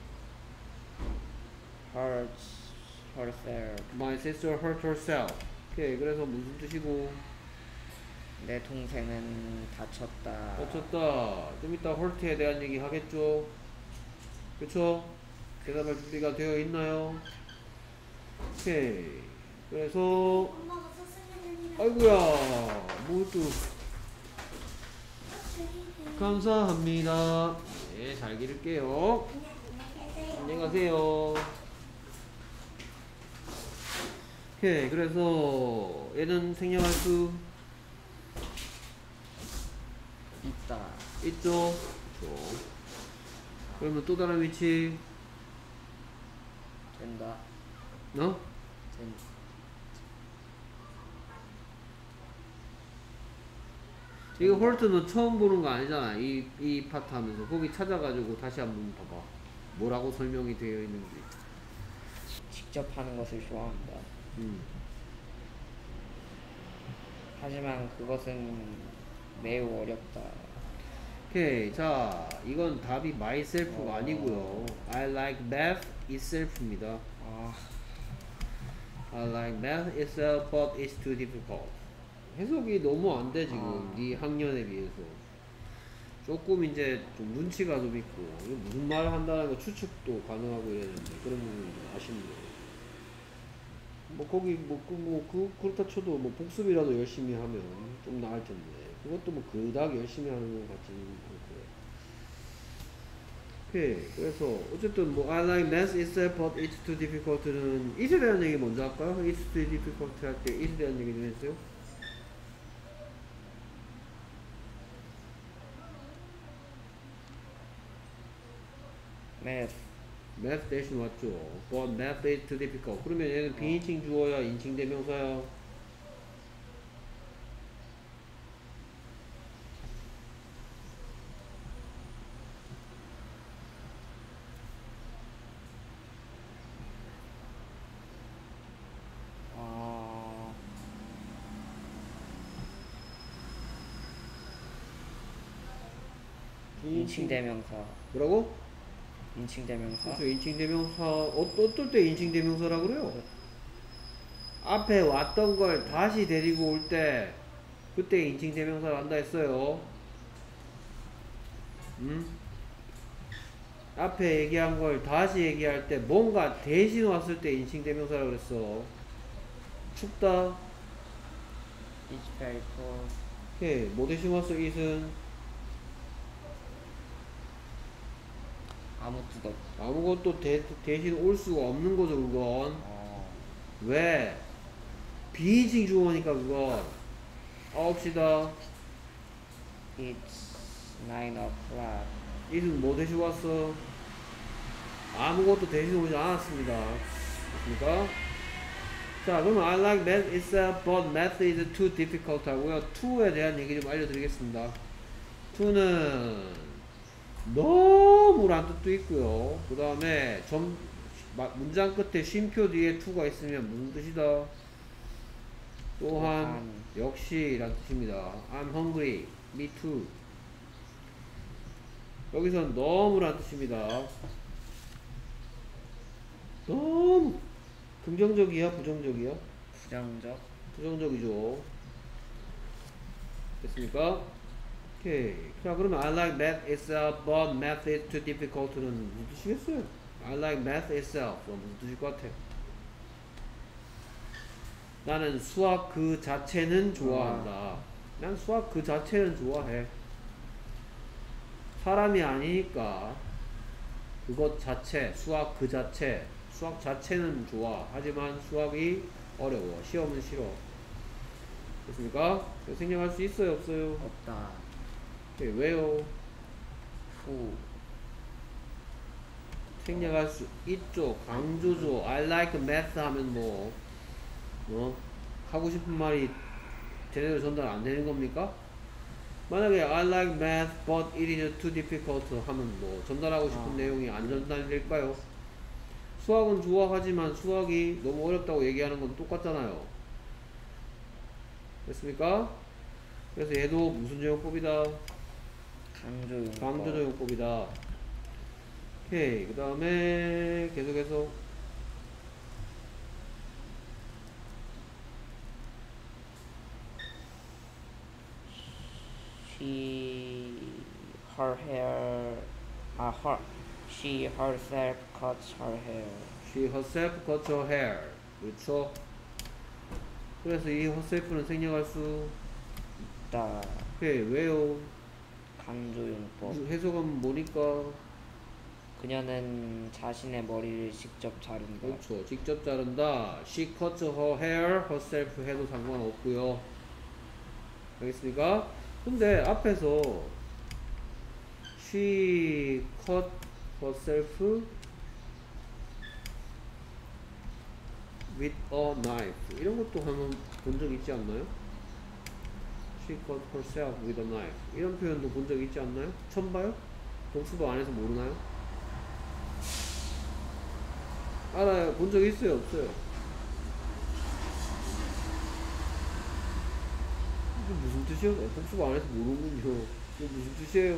hurts herself. My sister hurt herself. 오케이. 그래서 무슨 뜻이고? 내 동생은 다쳤다. 다쳤다. 좀 이따 hurt에 대한 얘기 하겠죠? 그쵸? 대답할 준비가 되어 있나요? 오케이. 그래서 아이고야 뭐또 감사합니다. 네, 잘 기를게요. 안녕히 가세요. 오케이. 그래서 얘는 생략할 수 있다. 있죠? 그렇죠. 그러면 또 다른 위치 된다. 어? 된. 이거 홀트는 처음 보는 거 아니잖아. 이, 이 파트 하면서 거기 찾아가지고 다시 한번 봐봐. 뭐라고 설명이 되어 있는지. 직접 하는 것을 좋아한다. 음. 하지만 그것은 매우 어렵다. 오케이. 자, 이건 답이 myself가 어. 아니고요. I like math itself입니다. 아, I like math itself, but it's too difficult. 해석이 너무 안 돼 지금. 아. 네 학년에 비해서. 조금 이제 좀 눈치가 좀 있고 이거 무슨 말을 한다는 거 추측도 가능하고 이랬는데 그런 부분이 좀 아쉽네요. 뭐 거기 뭐그 뭐 그 그렇다 쳐도 뭐 복습이라도 열심히 하면 좀 나을 텐데 그것도 뭐 그닥 열심히 하는 것 같지는 않고요. 오케이. 그래서 어쨌든 뭐 I like math itself but it's too difficult는 it에 대한 얘기 먼저 할까요? It's too difficult 할 때 it에 대한 얘기 좀 해주세요. math. math 대신 왔죠. but math is too difficult. 그러면 얘는 비인칭 주어야 인칭 대명사야? 아, 인칭 대명사. 뭐라고? 인칭 대명사. 그렇죠. 인칭 대명사. 어, 어떨 때 인칭 대명사라 그래요? 앞에 왔던 걸 다시 데리고 올 때 그때 인칭 대명사를 한다 했어요. 음? 앞에 얘기한 걸 다시 얘기할 때 뭔가 대신 왔을 때 인칭 대명사라 그랬어. 춥다. It's very cold. 오케이. 뭐 대신 왔어? it은 아무 뜻 없. 아무것도 대, 대신 올 수가 없는 거죠. 그건 어, 왜? 비인칭 주어니까 그건 아홉 시다. It's nine o'clock. it은 뭐 대신 왔어? 아무것도 대신 오지 않았습니다. 됐습니까? 자, 그러면 I like math itself, but math is too difficult 하고요. to에 대한 얘기 좀 알려드리겠습니다. to는 너무란 뜻도 있고요. 그 다음에 점 문장 끝에 쉼표 뒤에 to가 있으면 무슨 뜻이다? 또한 또한. 역시 란 뜻입니다. I'm hungry. Me too. 여기서는 너무란 뜻입니다. 너무 긍정적이야, 부정적이야? 부정적. 부정적이죠. 됐습니까? 오케이. 자, 그러면 I like math itself, but math is too difficult는 무슨 뜻이겠어요? I like math itself. 무슨 뜻일 것 같아? 나는 수학 그 자체는 좋아한다. 난 수학 그 자체는 좋아해. 사람이 아니니까 그것 자체, 수학 그 자체, 수학 자체는 좋아. 하지만 수학이 어려워. 시험은 싫어. 됐습니까? 생략할 수 있어요, 없어요? 없다. 오케이, 왜요? 후. 생략할 수 있죠. 강조죠. I like math 하면 뭐, 어? 하고 싶은 말이 제대로 전달 안 되는 겁니까? 만약에 I like math but it is too difficult 하면 뭐 전달하고 싶은 아. 내용이 안 전달될까요? 수학은 좋아하지만 수학이 너무 어렵다고 얘기하는 건 똑같잖아요. 됐습니까? 그래서 얘도 무슨 조용법이다? 강조용법. 강조조용법이다. 오케이. 그 다음에 계속해서 She, her hair, 아, her, she herself cuts her hair. She herself cuts her hair. 그렇죠? 그래서 이 herself는 생략할 수 있다. 오케이. 왜요? 강조용법. 무슨 해석은 뭐니까? 그녀는 자신의 머리를 직접 자른다. 그렇죠. 직접 자른다. She cuts her hair herself 해도 상관없고요. 알겠습니까? 근데 앞에서 She cut herself with a knife 이런 것도 한번 본 적 있지 않나요? She cut herself with a knife 이런 표현도 본 적 있지 않나요? 처음 봐요? 동수도 안에서 모르나요? 알아요. 본 적 있어요? 없어요? 이게 무슨 뜻이에요? 복수가 안해서 모르는군요. 이게 무슨 뜻이에요?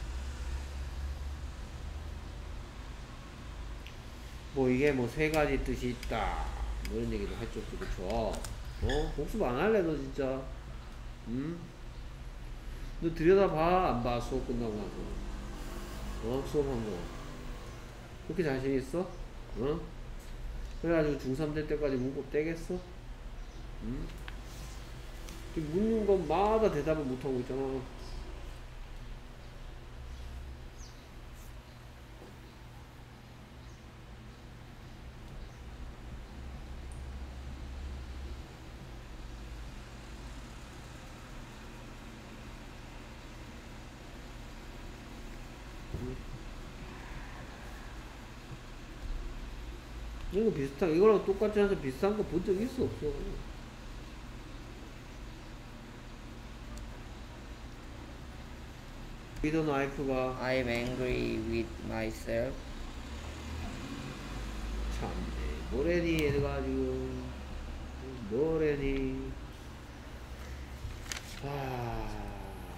뭐 이게 뭐 세 가지 뜻이 있다. 뭐 이런 얘기도 했죠. 그쵸? 어? 복습 안 할래 너 진짜? 응? 너 들여다봐 안 봐? 수업 끝나고 나서 어? 수업한 거 그렇게 자신 있어? 어? 그래가지고 중삼 될 때까지 문법 떼겠어? 응? 묻는 것마다 대답을 못하고 있잖아. 이거 비슷한, 이거랑 똑같지 않아서 비슷한 거 본 적 있어, 없어? with a knife가 I'm angry with myself. 참네 뭐래니 얘가 지금 뭐래니 아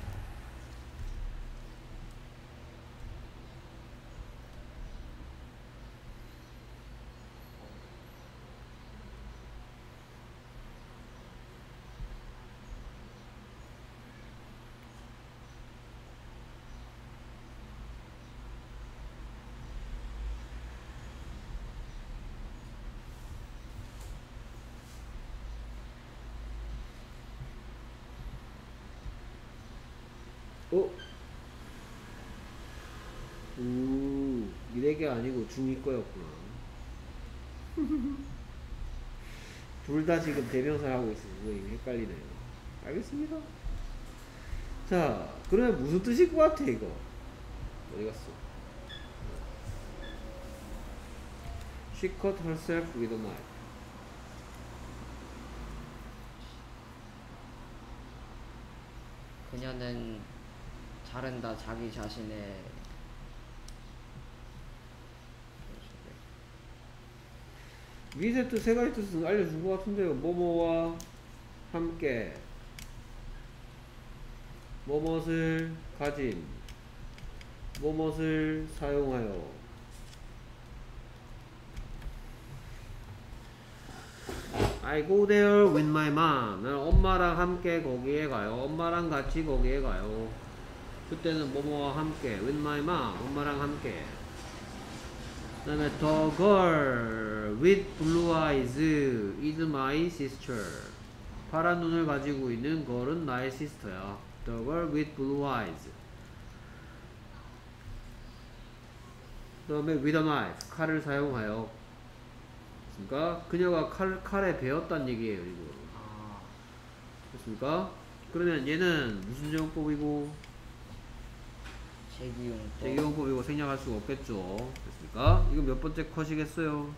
어? 음, 미래가 아니고 중이 거였구나. 둘 다 지금 대명사 하고 있어서 이거 헷갈리네요. 알겠습니다. 자, 그러면 무슨 뜻일 것 같아, 이거? 어디 갔어? She cut herself with a knife. 그녀는 자른다 자기 자신의 밑에 뜻 세 가지 뜻은 알려준 것 같은데요. 뭐뭐와 함께 뭐뭇을 가진 뭐뭇을 사용하여 I go there with my mom. 나는 엄마랑 함께 거기에 가요. 엄마랑 같이 거기에 가요. 그때는 뭐뭐와 함께 with my mom. 엄마랑 함께. 그 다음에 the girl with blue eyes is my sister. 파란 눈을 가지고 있는 girl은 나의 sister야. The girl with blue eyes. 그 다음에 with a knife. 칼을 사용하여. 그러니까 그녀가 칼, 칼에 배웠단 얘기예요. 이거. 아, 됐습니까? 그러면 얘는 무슨 제공법이고 제기용법. 제기용법이고 생략할 수가 없겠죠. 됐습니까? 이거 몇 번째 컷이겠어요?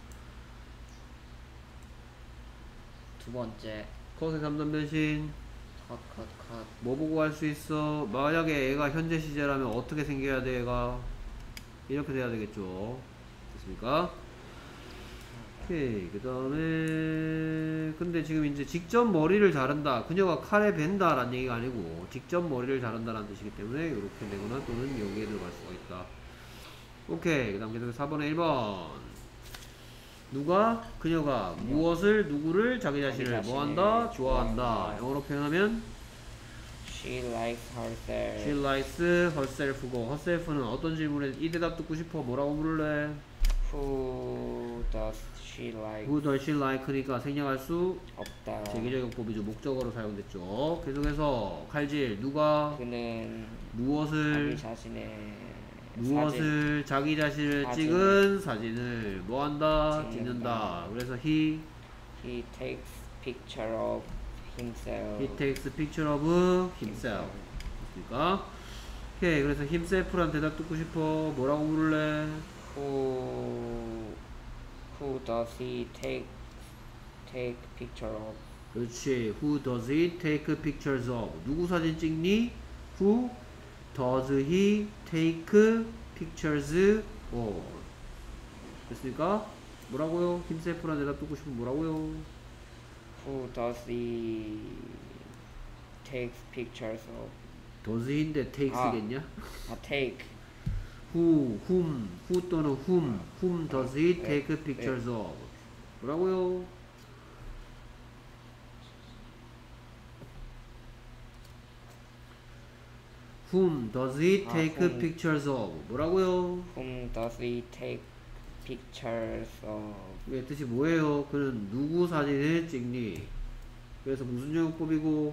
두 번째. 컷의 삼 단 변신. 컷, 컷, 컷. 뭐 보고 할 수 있어? 만약에 얘가 현재 시제라면 어떻게 생겨야 돼? 얘가 이렇게 돼야 되겠죠. 됐습니까? 오케이. 그 다음에 근데 지금 이제 직접 머리를 자른다, 그녀가 칼에 벤다 라는 얘기가 아니고 직접 머리를 자른다 라는 뜻이기 때문에 이렇게 되거나 또는 여기에 들어갈 수가 있다. 오케이. 그 다음 계속 사 번에 일 번. 누가? 그녀가 무엇을, 누구를, 자기 자신을 자기 뭐한다? 자신을 좋아한다. 좋아한다. 영어로 표현하면 She likes herself. She likes herself고, herself는 어떤 질문에 이 대답 듣고 싶어? 뭐라고 물을래? Who does she like? Who does she like니까 생략할 수 없다. 제기적용법이죠. 목적어로 사용됐죠. 계속해서 칼질. 누가 그는 무엇을 자기 자신의 무엇을 자기 자신을 사진을 찍은 사진을 뭐한다? 찍는다. 찍는다. 그래서 he He takes picture of himself. he takes picture of himself. 됐습니까? 오케이. 그래서 himself란 대답 듣고 싶어? 뭐라고 물을래? Who who does he take take picture of? 그렇지. Who does he take pictures of? 누구 사진 찍니? Who does he take pictures of? 됐습니까? 뭐라고요? himself란 대답 듣고 싶으면 뭐라고요? Who does he take pictures of? does he인데 takes겠냐? 아, take. who, whom, who 또는 whom, whom does he 네, take pictures of? 뭐라고요? whom does he 아, take whom. pictures of? 뭐라고요? Whom does he take pictures of? 이게 뜻이 뭐예요? 그는 누구 사진을 찍니? 그래서 무슨 영역법이고?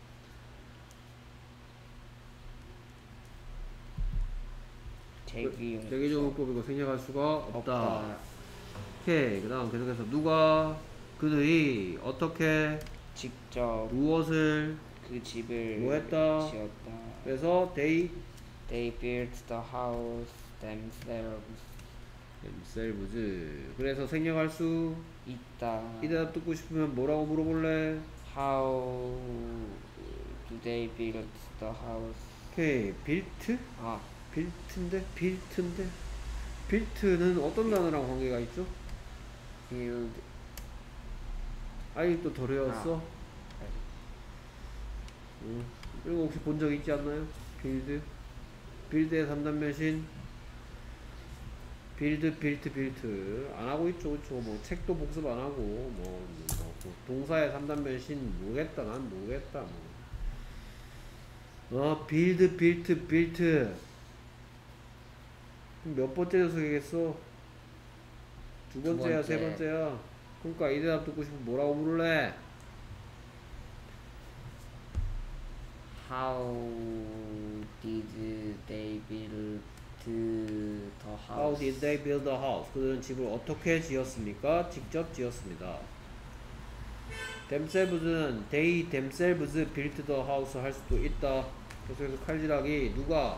제기용. 제기적용법이고 생략할 수가 없다. 없다. 오케이. 그 다음 계속해서 누가 그들이 어떻게 직접 무엇을 그 집을 뭐 했다? 지었다. 그래서 they They built the house themselves. themselves. 그래서 생략할 수 있다. 이 대답 듣고 싶으면 뭐라고 물어볼래? How do they build the house? 오케이. built? 아, built인데? built인데? built는 어떤 단어랑 관계가 있죠? build. 아이 또 덜 외웠어? 네. 응. 이거 혹시 본 적 있지 않나요? 빌드? 빌드의 삼 단 변신? 빌드, 빌트, 빌트. 안 하고 있죠, 그쵸? 뭐, 책도 복습 안 하고, 뭐, 뭐, 뭐 동사의 삼 단 변신 모르겠다, 난 모르겠다, 뭐. 어, 빌드, 빌트, 빌트. 몇 번째 녀석이겠어? 두 번째야, 번째. 세 번째야? 그러니까 이 대답 듣고 싶으면 뭐라고 물을래? How did they build the house? How did they build a house? 그들은 집을 어떻게 지었습니까? 직접 지었습니다. themselves는 they themselves built the house 할 수도 있다. 계속해서 칼질하기. 누가?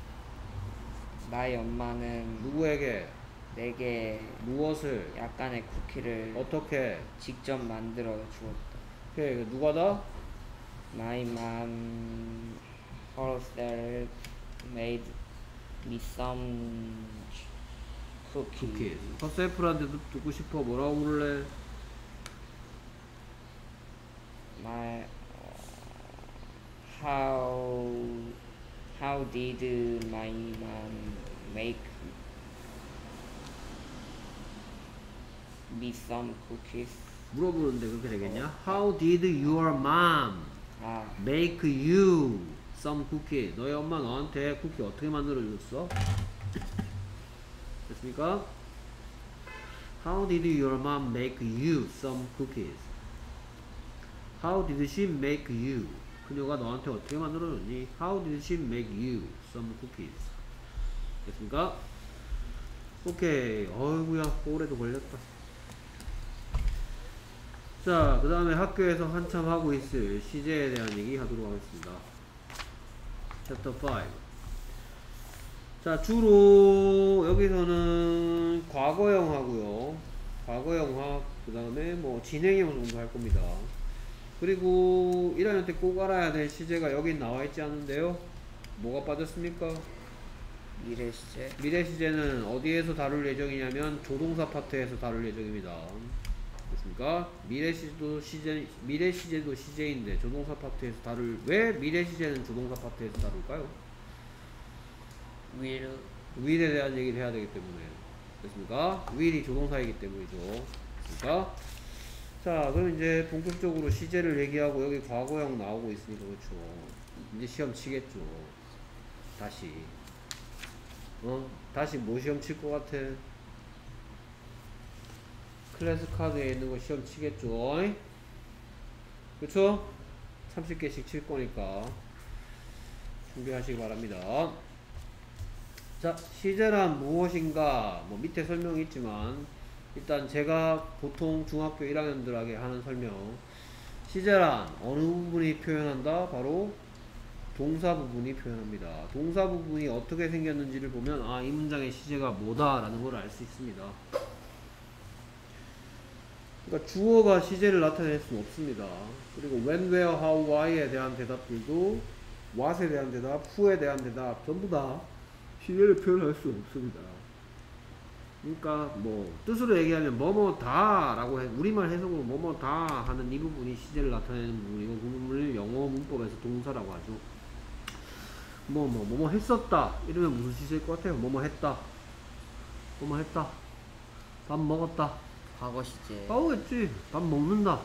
나의 엄마는 누구에게? 내게 무엇을? 약간의 쿠키를 어떻게? 직접 만들어 주었다. 오케이. 누가다? My mom herself made me some cookies. 쿠키. herself란 데도 듣고 싶어. 뭐라고 물을래? My how how did my mom make me some cookies? 물어보는데 그렇게 되겠냐? How did your mom 아, make you some cookie? 너희 엄마 너한테 쿠키 어떻게 만들어 줬어? 됐습니까? How did your mom make you some cookies? How did she make you? 그녀가 너한테 어떻게 만들어 줬니? How did she make you some cookies? 됐습니까? 오케이. 어이구야, 올해도 걸렸다. 자, 그 다음에 학교에서 한참 하고 있을 시제에 대한 얘기 하도록 하겠습니다. 챕터 오. 자, 주로 여기서는 과거형 하고요. 과거형 학, 그 다음에 뭐 진행형 정도 할 겁니다. 그리고 일 학년 때 꼭 알아야 될 시제가 여기 나와 있지 않은데요. 뭐가 빠졌습니까? 미래 시제. 미래 시제는 어디에서 다룰 예정이냐면 조동사 파트에서 다룰 예정입니다. 됐습니까? 미래 시제도 시제, 미래 시제도 시제인데 조동사 파트에서 다룰, 왜 미래 시제는 조동사 파트에서 다룰까요? will. will에 대한 얘기를 해야 되기 때문에. 됐습니까? will이 조동사이기 때문이죠. 됐습니까? 자, 그럼 이제 본격적으로 시제를 얘기하고 여기 과거형 나오고 있으니까 그렇죠. 이제 시험 치겠죠. 다시. 어? 다시 뭐 시험 칠 것 같아? 클래스 카드에 있는 거 시험 치겠죠. 그쵸? 삼십 개씩 칠 거니까 준비하시기 바랍니다. 자, 시제란 무엇인가? 뭐 밑에 설명이 있지만 일단 제가 보통 중학교 일 학년들에게 하는 설명, 시제란 어느 부분이 표현한다? 바로 동사 부분이 표현합니다. 동사 부분이 어떻게 생겼는지를 보면 아, 이 문장의 시제가 뭐다 라는 걸 알 수 있습니다. 그러니까 주어가 시제를 나타낼 수는 없습니다. 그리고 when, where, how, why에 대한 대답들도 what에 대한 대답, who에 대한 대답 전부 다 시제를 표현할 수 없습니다. 그러니까 뭐 뜻으로 얘기하면 뭐뭐다 라고 해, 우리말 해석으로 뭐뭐다 하는 이 부분이 시제를 나타내는 부분이고 그 부분을 영어 문법에서 동사라고 하죠. 뭐 뭐 뭐 뭐 했었다 이러면 무슨 시제일 것 같아요? 뭐뭐 했다, 뭐뭐 했다, 밥 먹었다, 과거 시제. 나오겠지. 밥 먹는다,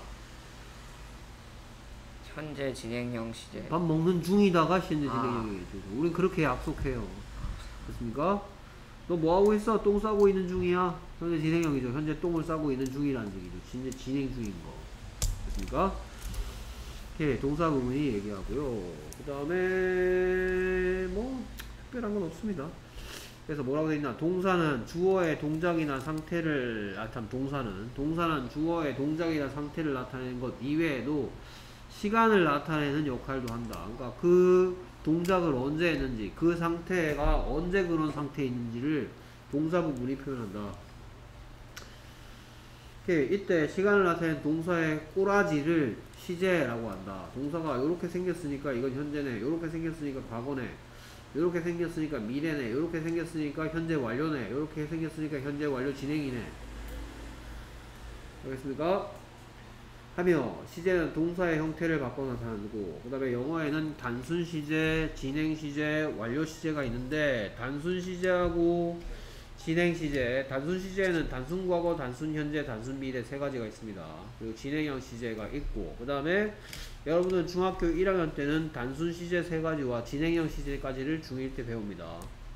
현재 진행형 시제. 밥 먹는 중이다가 현재 아. 진행형이죠. 우린 그렇게 약속해요. 됐습니까? 너 뭐하고 있어? 똥 싸고 있는 중이야. 현재 진행형이죠. 현재 똥을 싸고 있는 중이라는 얘기죠. 진짜 진행 중인 거. 됐습니까? 오케이, 동사 부분이 얘기하고요. 그 다음에 뭐 특별한 건 없습니다. 그래서 뭐라고 되어 있나? 동사는 주어의 동작이나 상태를, 아 참 동사는 동사는 주어의 동작이나 상태를 나타내는 것 이외에도 시간을 나타내는 역할도 한다. 그러니까 그 동작을 언제 했는지, 그 상태가 언제 그런 상태에 있는지를 동사 부분이 표현한다. 이때 시간을 나타낸 동사의 꼬라지를 시제라고 한다. 동사가 이렇게 생겼으니까 이건 현재네, 이렇게 생겼으니까 과거네, 이렇게 생겼으니까 미래네, 이렇게 생겼으니까 현재 완료네, 이렇게 생겼으니까 현재 완료 진행이네. 알겠습니까? 하며 시제는 동사의 형태를 바꿔 나타나고, 그 다음에 영어에는 단순 시제, 진행 시제, 완료 시제가 있는데, 단순 시제하고 진행 시제, 단순 시제는 단순 과거, 단순 현재, 단순 미래 세 가지가 있습니다. 그리고 진행형 시제가 있고, 그 다음에 여러분은 중학교 일 학년 때는 단순 시제 세 가지와 진행형 시제까지를 중일 때 배웁니다.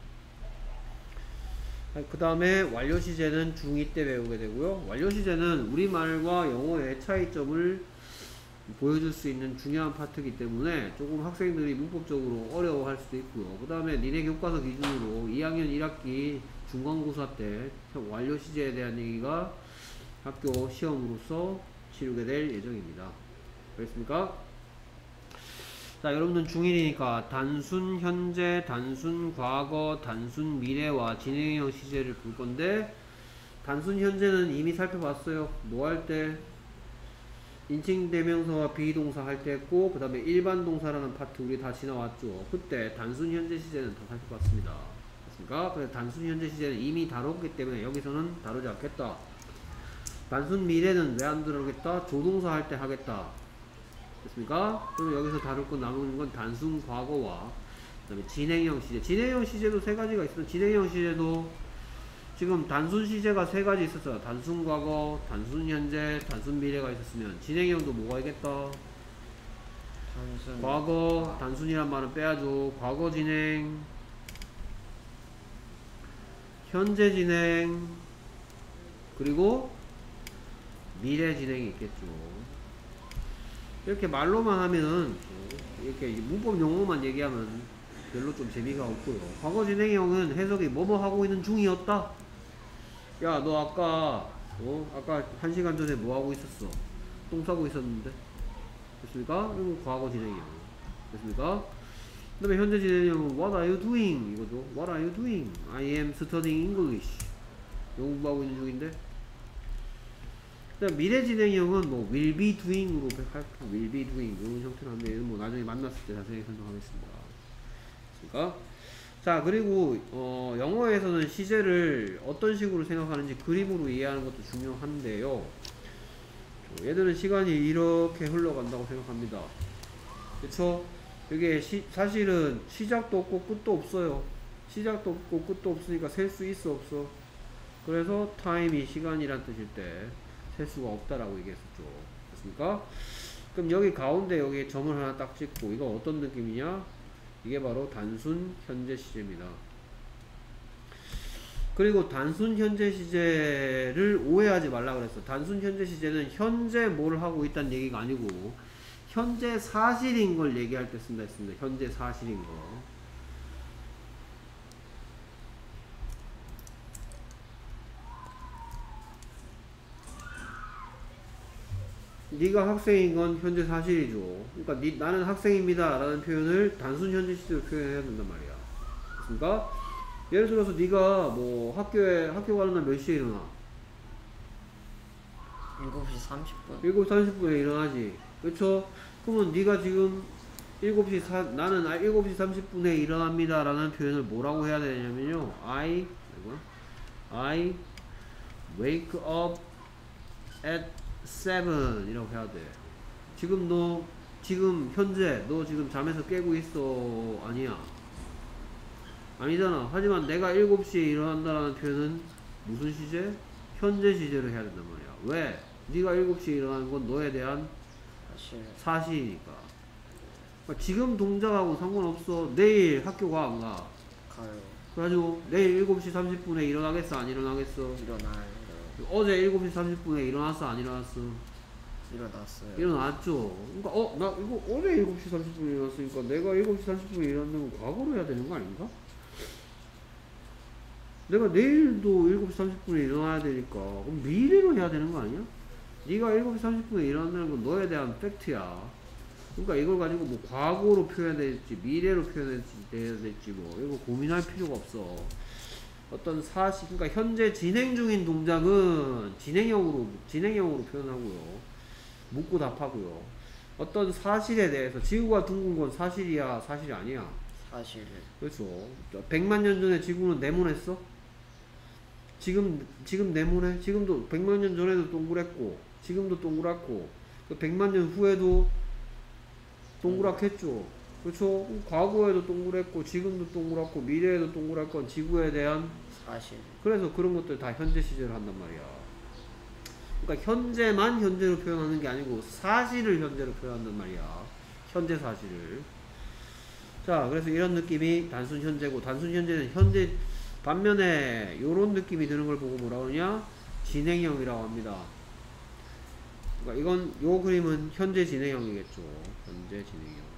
그 다음에 완료 시제는 중이 때 배우게 되고요. 완료 시제는 우리말과 영어의 차이점을 보여줄 수 있는 중요한 파트이기 때문에 조금 학생들이 문법적으로 어려워할 수도 있고요. 그 다음에 니네 교과서 기준으로 이 학년 일 학기 중간고사 때 완료 시제에 대한 얘기가 학교 시험으로서 치르게 될 예정입니다. 알겠습니까? 자, 여러분은 중일이니까 단순 현재, 단순 과거, 단순 미래와 진행형 시제를 볼 건데, 단순 현재는 이미 살펴봤어요. 뭐 할 때? 인칭 대명사와 비동사 할 때 했고, 그 다음에 일반 동사라는 파트 우리 다 지나왔죠. 그때 단순 현재 시제는 다 살펴봤습니다. 됐습니까? 그래서 단순 현재 시제는 이미 다뤘기 때문에 여기서는 다루지 않겠다. 단순 미래는 왜 안 다루겠다? 조동사 할 때 하겠다. 됐습니까? 그럼 여기서 다룰 건 남은 건 단순 과거와 그 다음에 진행형 시제. 진행형 시제도 세 가지가 있어요. 진행형 시제도 지금 단순 시제가 세 가지 있었어. 단순 과거, 단순 현재, 단순 미래가 있었으면 진행형도 뭐가 있겠다? 단순 과거, 단순이란 말은 빼야죠. 과거 진행, 현재 진행, 그리고 미래 진행이 있겠죠. 이렇게 말로만 하면은 이렇게 문법 용어만 얘기하면 별로 좀 재미가 없고요. 과거 진행형은 해석이 뭐뭐 하고 있는 중이었다. 야, 너 아까 어 아까 한 시간 전에 뭐 하고 있었어? 똥 싸고 있었는데. 됐습니까? 이건 과거 진행형. 됐습니까? 그 다음에 현재 진행형은 What are you doing? 이거죠. What are you doing? I am studying English. 영어 공부하고 있는 중인데. 그 다음 미래 진행형은 뭐 will be doing으로 할 will be doing 이런 형태로 하는데 뭐 나중에 만났을 때 자세히 설명하겠습니다. 됐습니까? 자, 그리고 어, 영어에서는 시제를 어떤 식으로 생각하는지 그림으로 이해하는 것도 중요한데요. 얘들은 시간이 이렇게 흘러간다고 생각합니다. 그쵸? 이게 시, 사실은 시작도 없고 끝도 없어요. 시작도 없고 끝도 없으니까 셀 수 있어 없어? 그래서 time이 시간이란 뜻일 때 셀 수가 없다라고 얘기했었죠. 됐습니까? 그럼 여기 가운데 여기 점을 하나 딱 찍고 이거 어떤 느낌이냐? 이게 바로 단순 현재 시제입니다. 그리고 단순 현재 시제를 오해하지 말라 그랬어. 단순 현재 시제는 현재 뭘 하고 있다는 얘기가 아니고 현재 사실인 걸 얘기할 때 쓴다 했습니다. 현재 사실인 거. 네가 학생인 건 현재 사실이죠. 그러니까 니, 나는 학생입니다 라는 표현을 단순 현재 시제로 표현해야 된단 말이야. 됐습니까? 예를 들어서 네가 뭐 학교에 학교 가는 날 몇 시에 일어나? 일곱 시 삼십 분. 일곱 시 삼십 분에 일어나지. 그쵸? 그러면 네가 지금 일곱 시 사, 나는 일곱 시 삼십 분에 일어납니다 라는 표현을 뭐라고 해야 되냐면요. I I wake up at seven 이라고 해야 돼. 지금 너 지금 현재 너 지금 잠에서 깨고 있어? 아니야. 아니잖아. 하지만 내가 일곱 시에 일어난다라는 표현은 무슨 시제? 현재 시제로 해야 된단 말이야. 왜? 네가 일곱 시에 일어나는 건 너에 대한 사실 사실이니까. 그러니까 지금 동작하고 상관없어. 내일 학교 가, 안 가? 가요. 그래가지고 내일 일곱 시 삼십 분에 일어나겠어? 안 일어나겠어? 일어나요. 어제 일곱 시 삼십 분에 일어났어? 안 일어났어? 일어났어요. 일어났죠. 그러니까 어? 나 이거 어제 일곱 시 삼십 분에 일어났으니까 내가 일곱 시 삼십 분에 일어나는 건 과거로 해야 되는 거 아닌가? 내가 내일도 일곱 시 삼십 분에 일어나야 되니까 그럼 미래로 해야 되는 거 아니야? 네가 일곱 시 삼십 분에 일어난다는 건 너에 대한 팩트야. 그러니까 이걸 가지고 뭐 과거로 표현해야 될지 미래로 표현해야 될지 뭐 이거 고민할 필요가 없어. 어떤 사실, 그러니까 현재 진행 중인 동작은 진행형으로 진행형으로 표현하고요. 묻고 답하고요. 어떤 사실에 대해서 지구가 둥근 건 사실이야, 사실이 아니야. 사실 그렇죠. 백만 년 전에 지구는 네모냈어? 지금 지금 네모네? 지금도 백만 년 전에도 동그랬고 지금도 동그랗고 백만 년 후에도 동그랗겠죠. 그렇죠. 과거에도 동그랬고 지금도 동그랗고 미래에도 동그랄 건 지구에 대한 사실. 그래서 그런 것들 다 현재 시제를 한단 말이야. 그러니까 현재만 현재로 표현하는 게 아니고 사실을 현재로 표현한단 말이야. 현재 사실을. 자, 그래서 이런 느낌이 단순 현재고, 단순 현재는 현재 반면에 요런 느낌이 드는 걸 보고 뭐라 그러냐? 진행형이라고 합니다. 그러니까 이건 요 그림은 현재 진행형이겠죠. 현재 진행형.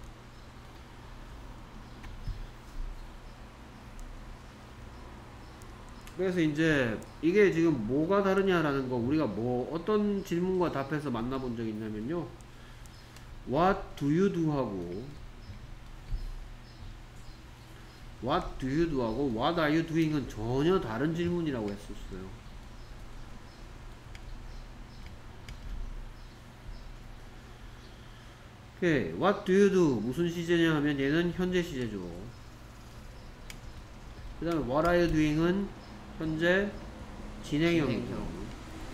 그래서 이제 이게 지금 뭐가 다르냐라는 거 우리가 뭐 어떤 질문과 답해서 만나본 적이 있냐면요. What do you do 하고 What do you do 하고 What are you doing은 전혀 다른 질문이라고 했었어요. 오케이. What do you do? 무슨 시제냐 하면 얘는 현재 시제죠. 그 다음에 What are you doing은 현재 진행형이죠. 진행형.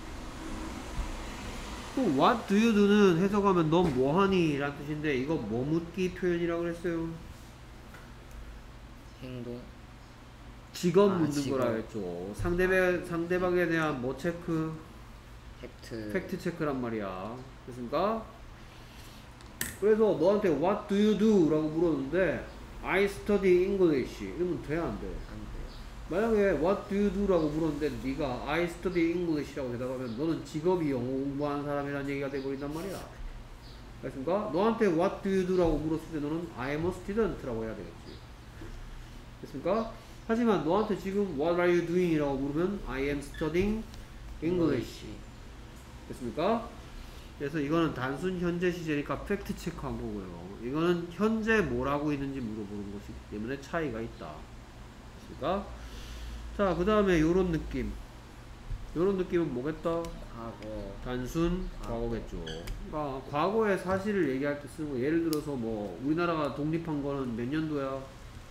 또 What do you do는 해석하면 넌 뭐하니? 라는 뜻인데 이거 뭐 묻기 표현이라고 그랬어요? 행동. 직업 아, 묻는 직업. 거라 했죠. 상대방 상대방에 대한 뭐 체크, 팩트. 팩트 체크란 말이야. 됐습니까? 그래서 너한테 What do you do? 라고 물었는데 I study English 이러면 돼? 안 돼? 안 돼요. 만약에 What do you do? 라고 물었는데 네가 I study English 라고 대답하면 너는 직업이 영어 공부하는 사람이라는 얘기가 돼버린단 말이야. 됐습니까? 너한테 What do you do? 라고 물었을 때 너는 I am a student 라고 해야 되겠지. 됐습니까? 하지만 너한테 지금 What are you doing? 이라고 물으면 I am studying English. 됐습니까? 그래서 이거는 단순 현재 시제니까 팩트 체크한 거고요. 이거는 현재 뭘 하고 있는지 물어보는 것이기 때문에 차이가 있다. 됐습니까? 자, 그 다음에 요런 느낌. 요런 느낌은 뭐겠다? 과거. 단순 과거겠죠. 그러니까 과거의 사실을 얘기할 때 쓰는 거. 예를 들어서 뭐 우리나라가 독립한 거는 몇 년도야?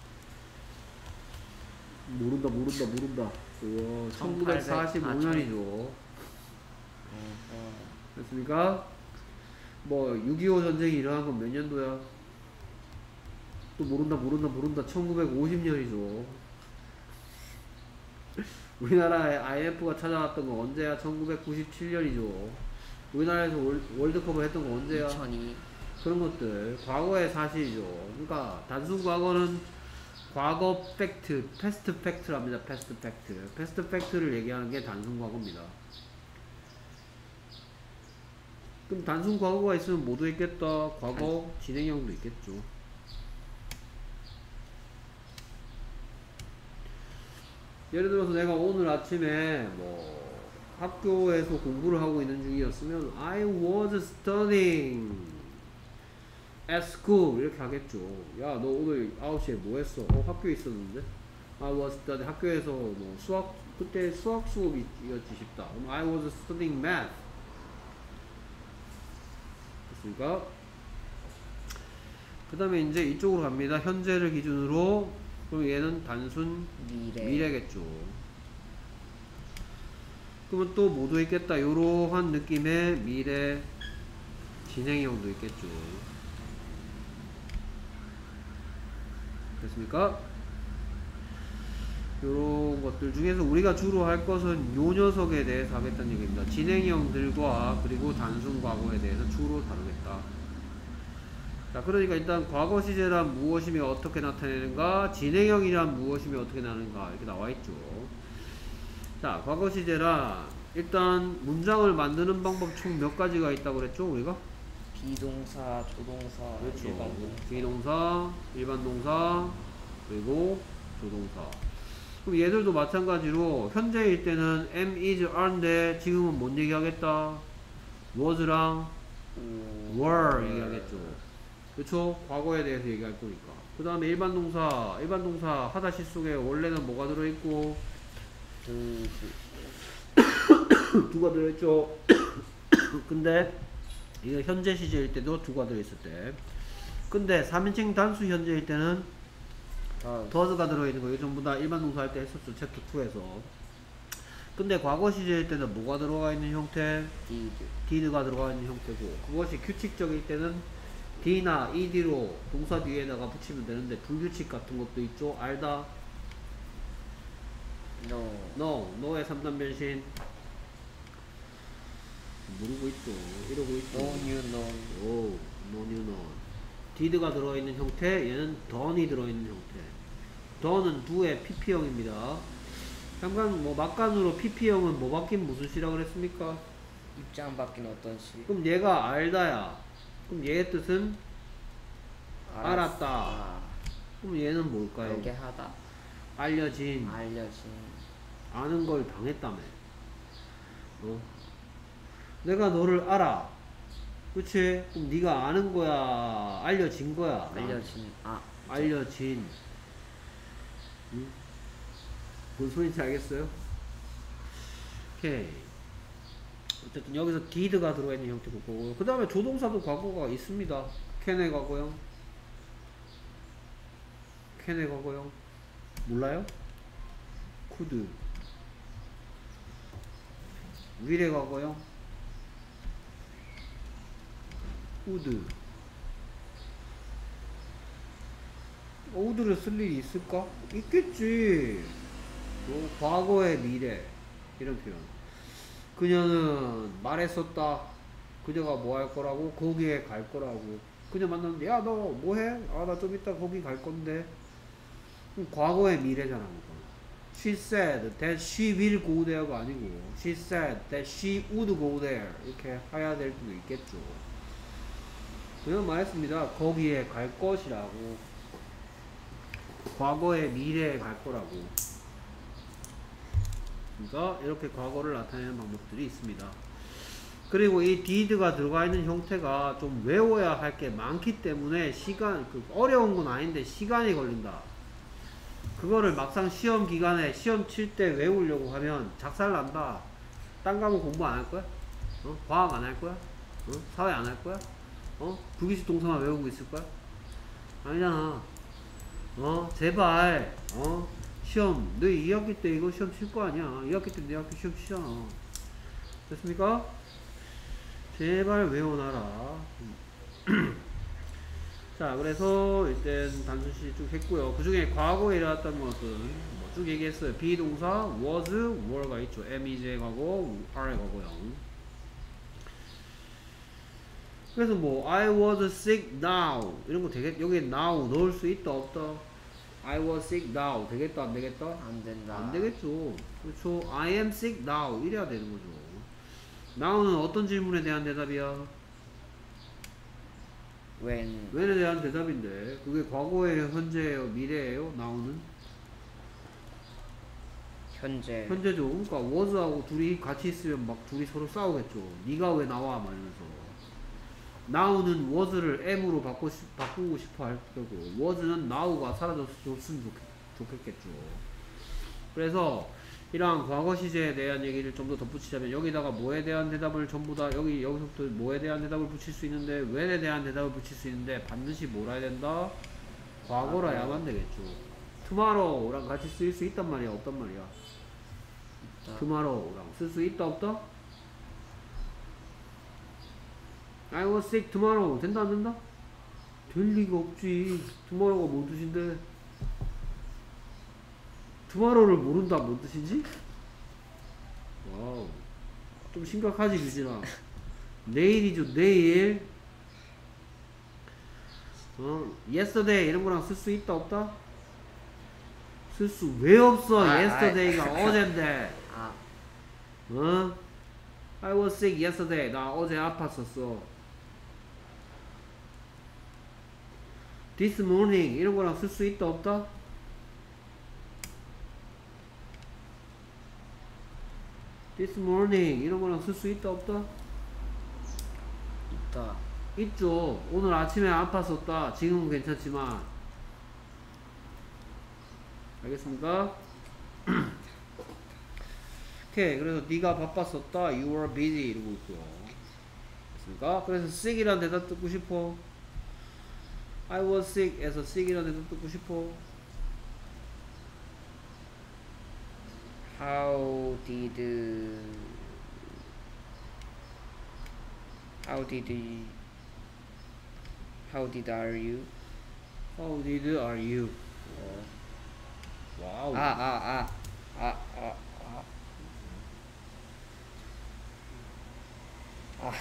모른다 모른다 모른다. 그거 천구백사십오 년이죠. 됐습니까? 뭐 육이오 전쟁이 일어난 건 몇 년도야? 또 모른다 모른다 모른다. 천구백오십 년이죠. 우리나라에 아이엠에프가 찾아왔던 건 언제야? 천구백구십칠 년이죠. 우리나라에서 월, 월드컵을 했던 건 언제야? 이천이. 그런 것들 과거의 사실이죠. 그러니까 단순 과거는 과거 팩트, 패스트 팩트랍니다. 패스트 팩트. 패스트 팩트를 얘기하는 게 단순 과거입니다. 그럼 단순 과거가 있으면 뭐도 있겠다. 과거 진행형도 있겠죠. 예를 들어서 내가 오늘 아침에 뭐 학교에서 공부를 하고 있는 중이었으면 I was studying at school 이렇게 하겠죠. 야, 너 오늘 아홉 시에 뭐 했어? 어, 학교에 있었는데. I was studying. 학교에서 뭐 수학, 그때 수학 수업이었지 싶다. 그럼 I was studying math. 됐습니까? 그 다음에 이제 이쪽으로 갑니다. 현재를 기준으로. 그럼 얘는 단순 미래. 미래겠죠. 그러면 또 뭐도 있겠다. 요러한 느낌의 미래 진행형도 있겠죠. 됐습니까? 요런 것들 중에서 우리가 주로 할 것은 요 녀석에 대해서 하겠다는 얘기입니다. 진행형들과 그리고 단순 과거에 대해서 주로 다루겠다. 자, 그러니까 일단 과거 시제란 무엇이며 어떻게 나타내는가, 진행형이란 무엇이며 어떻게 나는가 이렇게 나와 있죠. 자, 과거 시제란 일단 문장을 만드는 방법 총 몇 가지가 있다고 그랬죠, 우리가? 비동사, 조동사, 그렇죠. 일반 동사. 비동사, 일반 동사, 그리고 조동사. 그럼 얘들도 마찬가지로 현재일 때는 am, is, are인데 지금은 뭔 얘기하겠다? was랑 were 얘기하겠죠. 그렇죠? 과거에 대해서 얘기할 거니까. 그 다음에 일반 동사, 일반 동사 하다시 속에 원래는 뭐가 들어있고 그, 두가 들어있죠. 근데 이거 현재 시제일 때도 두가 들어있을 때. 근데 삼 인칭 단수 현재일 때는 그, does가 들어있는 거. 이거 전부 다 일반 동사 할 때 했었죠. 챕터 투에서. 근데 과거 시제일 때는 뭐가 들어가 있는 형태? did. did가 들어가 있는 형태고, 그것이 규칙적일 때는 d나 ed로 동사 뒤에다가 붙이면 되는데 불규칙 같은 것도 있죠. 알다? no. no. no의 삼 단 변신. 모르고 있죠. 이러고 있죠. no new known. 오, no new known. did가 들어있는 형태, 얘는 done이 들어있는 형태. done은 do의 피피형입니다. 잠깐 뭐 막간으로 피피형은 뭐 바뀐 무슨 시라 그랬습니까? 입장 바뀐 어떤 시? 그럼 얘가 알다야. 그럼 얘의 뜻은 알았- 알았다. 아, 그럼 얘는 뭘까요? 알게 하다. 알려진. 알려진. 아는 걸 당했다며. 어? 내가 너를 알아. 그치? 그럼 네가 아는 거야? 알려진 거야? 알려진. 아, 알려진. 응? 뭔 소리인지 알겠어요? 오케이. 어쨌든 여기서 did가 들어가 있는 형태고 보고요. 그 다음에 조동사도 과거가 있습니다. can의 과거형. can의 과거형. 몰라요? could. will의 과거형. would. would를 쓸 일이 있을까? 있겠지. 또 과거의 미래 이런 표현. 그녀는 말했었다. 그녀가 뭐 할 거라고? 거기에 갈 거라고. 그녀 만났는데 야 너 뭐해? 아 나 좀 이따 거기 갈 건데. 그럼 과거의 미래잖아. 그거. She said that she will go there가 아니고 She said that she would go there 이렇게 해야 될 수도 있겠죠. 그녀는 말했습니다. 거기에 갈 것이라고. 과거의 미래에 갈 거라고. 그러니까 이렇게 과거를 나타내는 방법들이 있습니다. 그리고 이 did가 들어가 있는 형태가 좀 외워야 할 게 많기 때문에 시간, 그 어려운 건 아닌데 시간이 걸린다. 그거를 막상 시험 기간에 시험 칠 때 외우려고 하면 작살난다. 딴 과목 공부 안 할 거야? 어? 과학 안 할 거야? 어? 사회 안 할 거야? 어? 불규칙 동사만 외우고 있을 거야? 아니잖아. 어? 제발 어? 시험 너 이 학기 때 이거 시험 칠 거 아니야. 이 학기 때 내 학기 시험 치잖아. 됐습니까? 제발 외워놔라. 자, 그래서 일단 단순시 쭉 했고요. 그 중에 과거에 일어났던 것은 뭐 쭉 얘기했어요. 비동사 was, were가 있죠. am, is의 과거, are의 과거형. 그래서 뭐 I was sick now 이런 거 되겠? 여기에 now 넣을 수 있다 없다? I was sick now 되겠다 안 되겠다? 안 된다. 안 되겠죠. 그렇죠. I am sick now 이래야 되는 거죠. now는 어떤 질문에 대한 대답이야? when when에 대한 대답인데 그게 과거예요, 현재예요, 미래예요? now는 현재 현재죠. 그러니까 was하고 둘이 같이 있으면 막 둘이 서로 싸우겠죠. 네가 왜 나와? 막 이러면서. now는 was를 am으로 바꾸, 바꾸고 싶어 할 거고 was는 now가 사라졌으면 좋겠, 좋겠겠죠. 그래서 이러한 과거 시제에 대한 얘기를 좀 더 덧붙이자면 여기다가 뭐에 대한 대답을 전부 다 여기 여기서부터 뭐에 대한 대답을 붙일 수 있는데 when에 대한 대답을 붙일 수 있는데 반드시 뭐라 해야 된다? 과거라야만 되겠죠. tomorrow랑 같이 쓰일 수 있단 말이야 없단 말이야? 있다. tomorrow랑 쓸 수 있다 없다? I was sick tomorrow 된다 안 된다? 될 리가 없지. tomorrow가 뭔 뜻인데? tomorrow를 모른다 뭔 뜻인지? 와우 좀 심각하지 규진아. 내일이죠 내일. 어 yesterday 이런 거랑 쓸 수 있다 없다? 쓸 수 왜 없어? 아, yesterday가 아, 어젠데. 아 어? I was sick yesterday. 나 어제 아팠었어. This morning 이런 거랑 쓸 수 있다 없다? This morning 이런 거랑 쓸 수 있다 없다? 있다. 있죠. 오늘 아침에 아팠었다. 지금은 괜찮지만. 알겠습니까? 오케이. 그래서 네가 바빴었다. You were busy 이러고 있고요. 됐습니까? 그래서 sick이란 대답 듣고 싶어. I was sick 에서 sick이란 대답 듣고 싶어. How did How did How did are you? How did are you? 와우. 아 아 아 아 아 아 아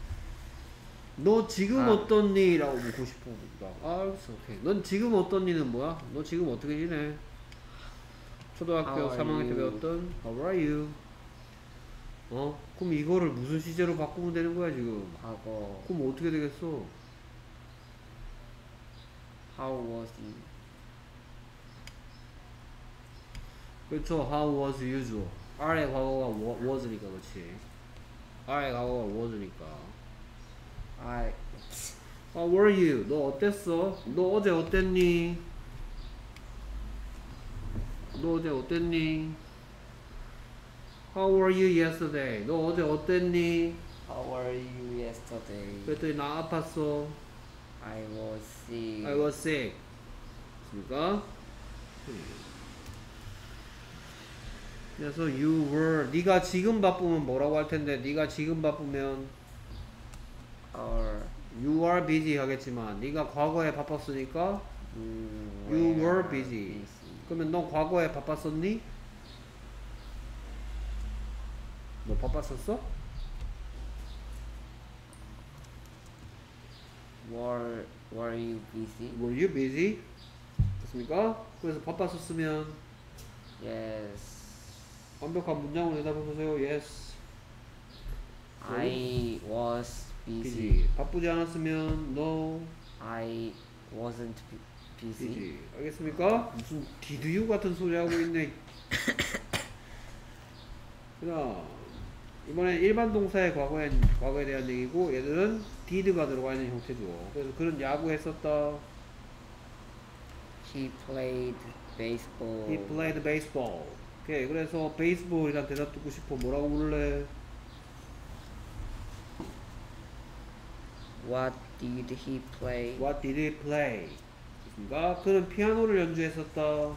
너 지금 아. 어떻니? 라고 묻고 싶어. 아, 알겠어. 오케이. 넌 지금 어떻니는 뭐야? 너 지금 어떻게 지내? 초등학교 How are 삼 학년 때 you? 배웠던 How are you? 어? 그럼 이거를 무슨 시제로 바꾸면 되는 거야 지금? 과거 그럼 어떻게 되겠어? How was you? 그렇죠. How was usual? R의 과거가 wa- was니까 그렇지. R의 과거가 was니까. I How were you? 너 어땠어? 너 어제 어땠니? 너 어제 어땠니? How were you yesterday? 너 어제 어땠니? How were you yesterday? 그랬더니 나 아팠어. I was sick. I was sick. 그러니까 그래서 you were 네가 지금 바쁘면 뭐라고 할 텐데 네가 지금 바쁘면 Or you are busy 하겠지만 네가 과거에 바빴으니까 you, you were were busy. busy. 그러면 너 과거에 바빴었니? 너 바빴었어? Were Were you busy? Were you busy? 됐습니까? 그래서 바빴었으면 Yes. 완벽한 문장으로 대답해보세요. Yes. I was busy. busy. 바쁘지 않았으면 No. I wasn't bu- busy. busy. 알겠습니까? 무슨 did you 같은 소리 하고 있네. 그다음 이번엔 일반 동사의 과거에, 과거에 대한 얘기고 얘들은 did가 들어가 있는 형태죠. 그래서 그는 야구했었다. He played baseball. He played baseball. 오케이. 그래서 베이스볼이란 대답 듣고 싶어. 뭐라고 물을래? What did he play? What did he play? 됐습니까? 그는 피아노를 연주했었다.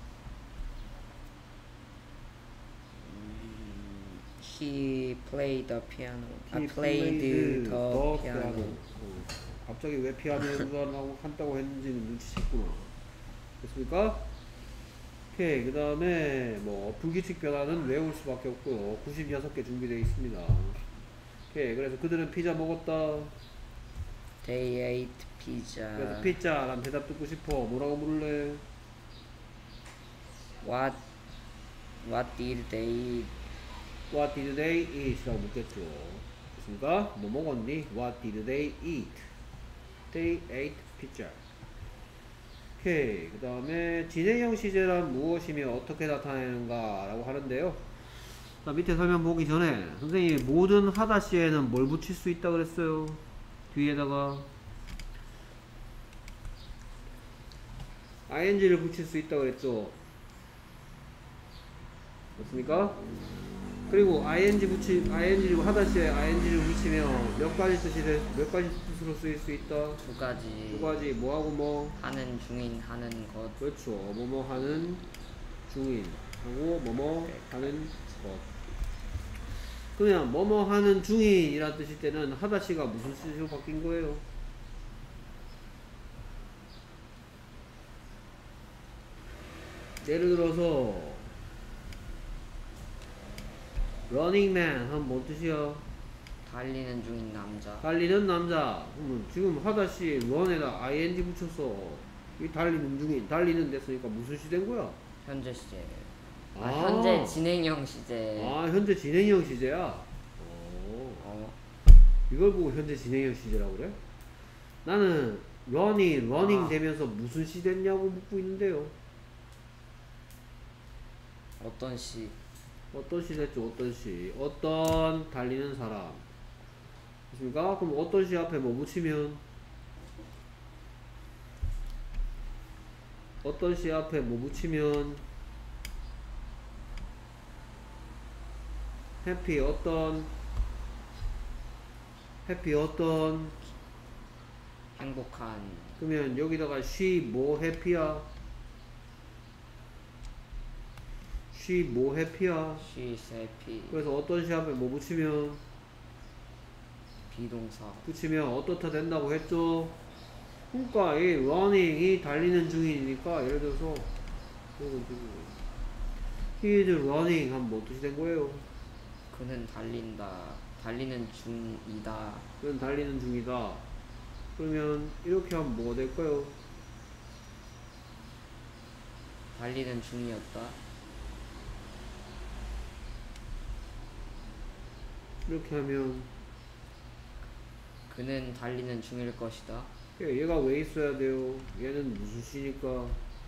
He played the piano. I He played the piano. 어, 갑자기 왜 피아노 연주하고 한다고 했는지는 눈치챘구나. 됐습니까? 오케이. 그 다음에 뭐 불규칙 변화는 외울 수밖에 없고요. 구십육 개 준비되어 있습니다. 오케이. 그래서 그들은 피자 먹었다. They ate pizza. 그래서 피자란 대답 듣고 싶어. 뭐라고 물을래? What What did they eat? What did they eat? 라고 묻겠죠. 됐습니까? 뭐 먹었니? What did they eat? They ate pizza. 오케이. 그 다음에 진행형 시제란 무엇이며 어떻게 나타내는가 라고 하는데요. 자, 밑에 설명 보기 전에 선생님이 모든 하다시에는 뭘 붙일 수 있다 그랬어요? 뒤에다가 아이엔지를 붙일 수 있다 그랬죠. 맞습니까? 그리고 아이엔지 붙이 아이엔지를 하다시에 아이엔지를 붙이면 몇 가지 뜻이 돼, 몇 가지 뜻으로 쓰일 수 있다. 두 가지. 두 가지 뭐하고 뭐. 하는 중인 하는 것. 그렇죠. 뭐뭐 하는 중인 하고 뭐뭐 하는 것. 그냥 뭐뭐 하는 중인이란 뜻일 때는 하다시가 무슨 뜻으로 바뀐 거예요? 예를 들어서 running man 하면 뭔 뜻이야? 달리는 중인 남자. 달리는 남자. 그러면 지금 하다시 run에다 ing 붙였어. 이 달리는 중인, 달리는 됐으니까 무슨 시 된 거야? 현재 시제. 아, 아. 현재 진행형 시제. 아, 현재 진행형 시제야? 어. 어. 이걸 보고 현재 진행형 시제라고 그래? 나는 running, running 아. 되면서 무슨 시 됐냐고 묻고 있는데요. 어떤 시? 어떤 시 됐죠? 어떤 시? 어떤 달리는 사람. 됐습니까? 그럼 어떤 시 앞에 뭐 붙이면? 어떤 시 앞에 뭐 붙이면? 해피 어떤? 해피 어떤? 행복한. 그러면 여기다가 she 뭐 해피야? she 뭐 해피야? She is happy. 그래서 어떤 시 앞에 뭐 붙이면? 비동사. 붙이면 어떻다 된다고 했죠? 그러니까 이 running이 달리는 중이니까 예를 들어서 he is running 하면 뭐 뜻이 된 거예요? 그는 달린다. 달리는 중이다. 그는 달리는 중이다. 그러면 이렇게 하면 뭐가 될까요? 달리는 중이었다. 이렇게 하면 그는 달리는 중일 것이다. 얘가 왜 있어야 돼요? 얘는 무슨 시니까?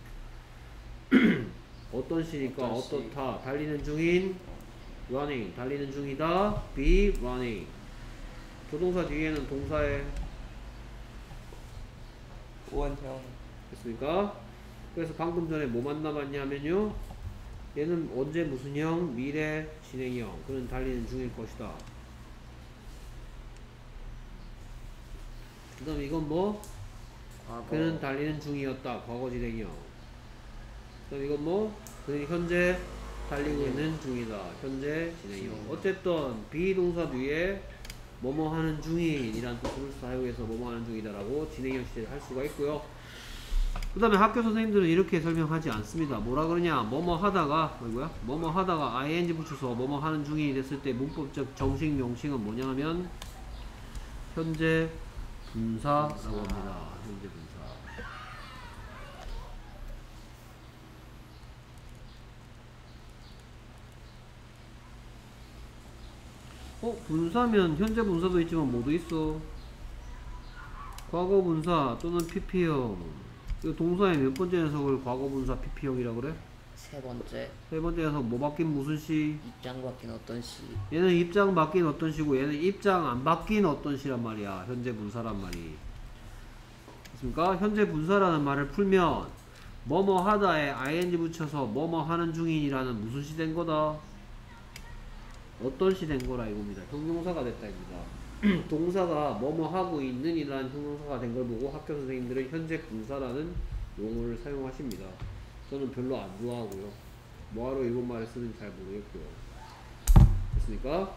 어떤 시니까 어떤 시? 어떻다 달리는 중인 running 달리는 중이다 be running 조동사 뒤에는 동사에 원형. 됐습니까? 그래서 방금 전에 뭐만 남았냐면요 얘는 언제 무슨 형? 미래 진행형 그는 달리는 중일 것이다. 그 다음 이건 뭐? 과거. 그는 달리는 중이었다. 과거 진행형. 그럼 이건 뭐? 그는 현재 달리고 있는 중이다. 현재 진행형. 어쨌든 비동사 뒤에 뭐뭐 하는 중인 이란 뜻을 사용해서 뭐뭐 하는 중이다 라고 진행형 시제를 할 수가 있고요. 그 다음에 학교 선생님들은 이렇게 설명하지 않습니다. 뭐라 그러냐, 뭐뭐 하다가 뭐야, 뭐뭐 하다가 아이엔지 붙여서 뭐뭐 하는 중이 됐을 때 문법적 정식 명칭은 뭐냐면 현재 분사라고 분사. 합니다. 현재 분사. 어? 분사면 현재 분사도 있지만 뭐도 있어? 과거 분사 또는 피피형. 이거 동사의 몇 번째 녀석을 과거 분사 피피형이라고 그래? 세 번째 세 번째 녀석 뭐 바뀐 무슨 시? 입장 바뀐 어떤 시. 얘는 입장 바뀐 어떤 시고 얘는 입장 안 바뀐 어떤 시란 말이야. 현재 분사란 말이. 됐습니까? 현재 분사라는 말을 풀면 뭐뭐 하다에 아이엔지 붙여서 뭐뭐 하는 중인이라는 무슨 시 된 거다? 어떤 시 된 거라 이겁니다. 형용사가 됐다 입니다. 동사가 뭐뭐 하고 있는 이라는 형용사가 된 걸 보고 학교 선생님들은 현재 분사라는 용어를 사용하십니다. 저는 별로 안 좋아하고요. 뭐하러 이런 말을 쓰는지 잘 모르겠고요. 됐습니까?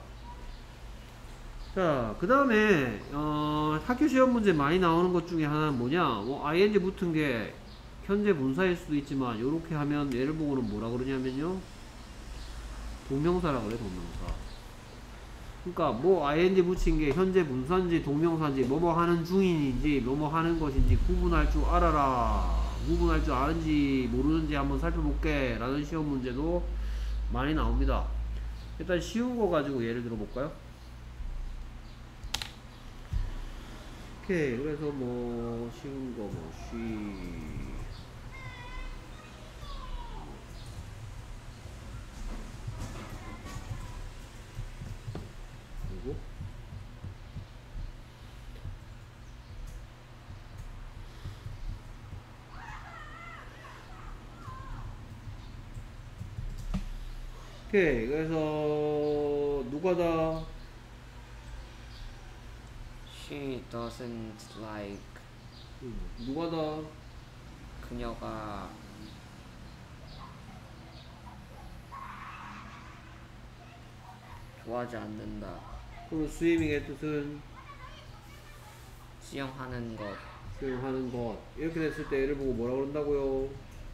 자, 그 다음에 어, 학교 시험 문제 많이 나오는 것 중에 하나는 뭐냐, 뭐 아이엔지 붙은 게 현재 분사일 수도 있지만 요렇게 하면 얘를 보고는 뭐라 그러냐면요, 동명사라 그래. 동명사. 그러니까 뭐 아이엔지 붙인 게 현재 분사인지 동명사인지 뭐뭐 하는 중인인지 뭐뭐 하는 것인지 구분할 줄 알아라. 구분할 줄 아는지 모르는지 한번 살펴볼게 라는 시험 문제도 많이 나옵니다. 일단 쉬운 거 가지고 예를 들어 볼까요? 오케이. 그래서 뭐 쉬운 거 뭐 쉬. 그리고 오케이. 그래서 누가 다 She doesn't like. 음, 누가 다 그녀가 좋아하지 않는다. 그럼 스위밍의 뜻은 수영하는 것. 수영하는 것. 이렇게 됐을 때 얘를 보고 뭐라 그런다고요?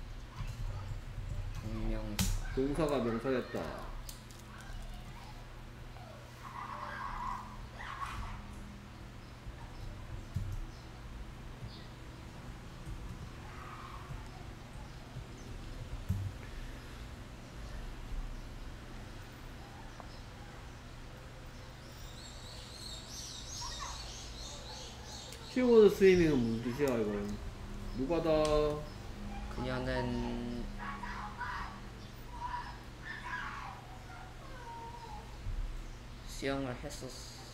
동명사. 동사가 명사였다. She was swimming은 무슨 뜻이야 이건? 누가 다 그녀는 수영을 했었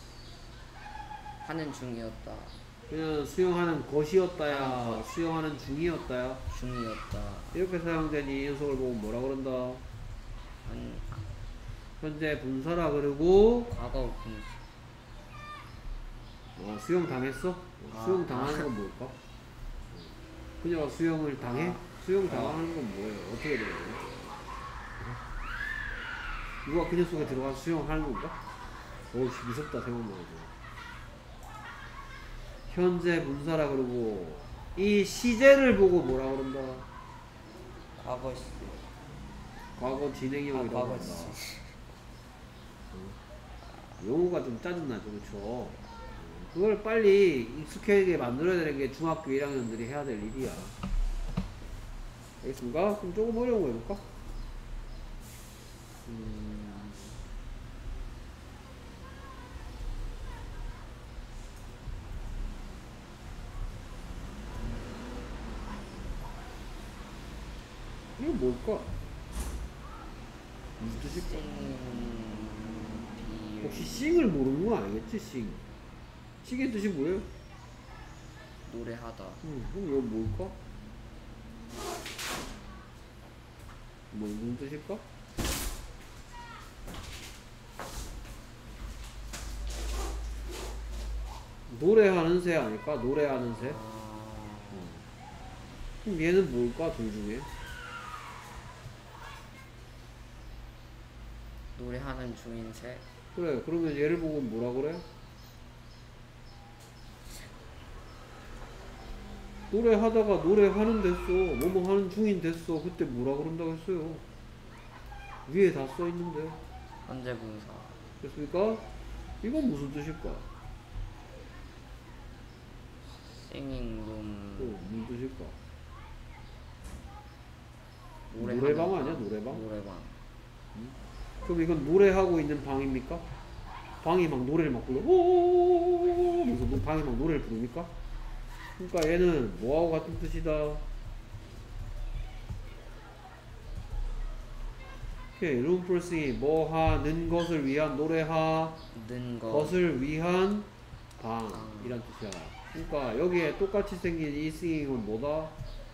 하는 중이었다. 그냥 수영하는 것이었다야, 하는 것. 수영하는 중이었다야. 중이었다. 이렇게 사용된 이 녀석을 보고 뭐라 그런다? 한 현재 분사라 그러고 과거 분 어, 수영 당했어? 어, 아, 수영 당하는 아. 건 뭘까? 그녀가 수영을 당해? 아. 수영 당하는 건 뭐예요? 어떻게 돼요? 누가 그녀 속에 들어가서 수영하는 건가? 어우 무섭다 생각만 해도. 현재 분사라 그러고 이 시제를 보고 뭐라 그런다? 과거 시. 과거 아, 진행형이라고 과거 한다. 시. 용어가 좀 짜증나죠, 그렇죠? 그걸 빨리 익숙하게 만들어야 되는 게 중학교 일 학년들이 해야 될 일이야. 알겠습니까? 그럼 조금 어려운 거 해볼까? 음... 이거 뭘까? 무슨 뜻일까? 생 혹시 싱을 모르는 건 아니겠지? 싱. 싱의 뜻이 뭐예요? 노래하다. 음, 그럼 이건 뭘까? 뭐 무슨 뜻일까? 노래하는 새 아닐까? 노래하는 새? 아, 그럼 얘는 뭘까? 둘 중에? 노래하는 중인 새. 그래, 그러면 얘를 보고 뭐라 그래? 노래하다가 노래하는 됐어, 뭐뭐 하는 중인 됐어, 그때 뭐라 그런다고 했어요? 위에 다 써있는데. 현재 분사. 됐습니까? 이건 무슨 뜻일까? singing 또 room. 무슨 뜻일까? 노래하는 노래방 방. 아니야, 노래방? 노래방. 그럼 이건 노래하고 있는 방입니까? 방이 막 노래를 막 불러 오오오오오오 그래서 뭐 방이 막 노래를 부릅니까? 그러니까 얘는 뭐하고 같은 뜻이다. 오케이, room for singing 뭐 하는 것을 위한 노래하 는 거. 것을 위한 방이란 뜻이야. 그러니까 여기에 똑같이 생긴 이 singing은 뭐다?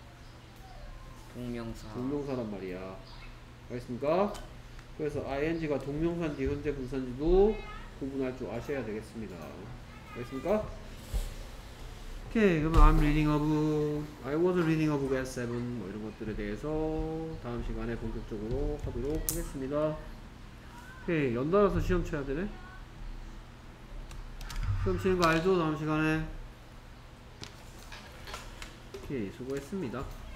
동명사. 동명사란 말이야. 알겠습니까? 그래서 ing가 동명사인지 현재 분사인지도 구분할 줄 아셔야 되겠습니다. 알겠습니까? 오케이, 그러면 I'm reading a book, I was reading a book at seven 뭐 이런 것들에 대해서 다음 시간에 본격적으로 하도록 하겠습니다. 오케이, 연달아서 시험 쳐야 되네? 시험 치는 거 알죠? 다음 시간에. 오케이, 수고했습니다.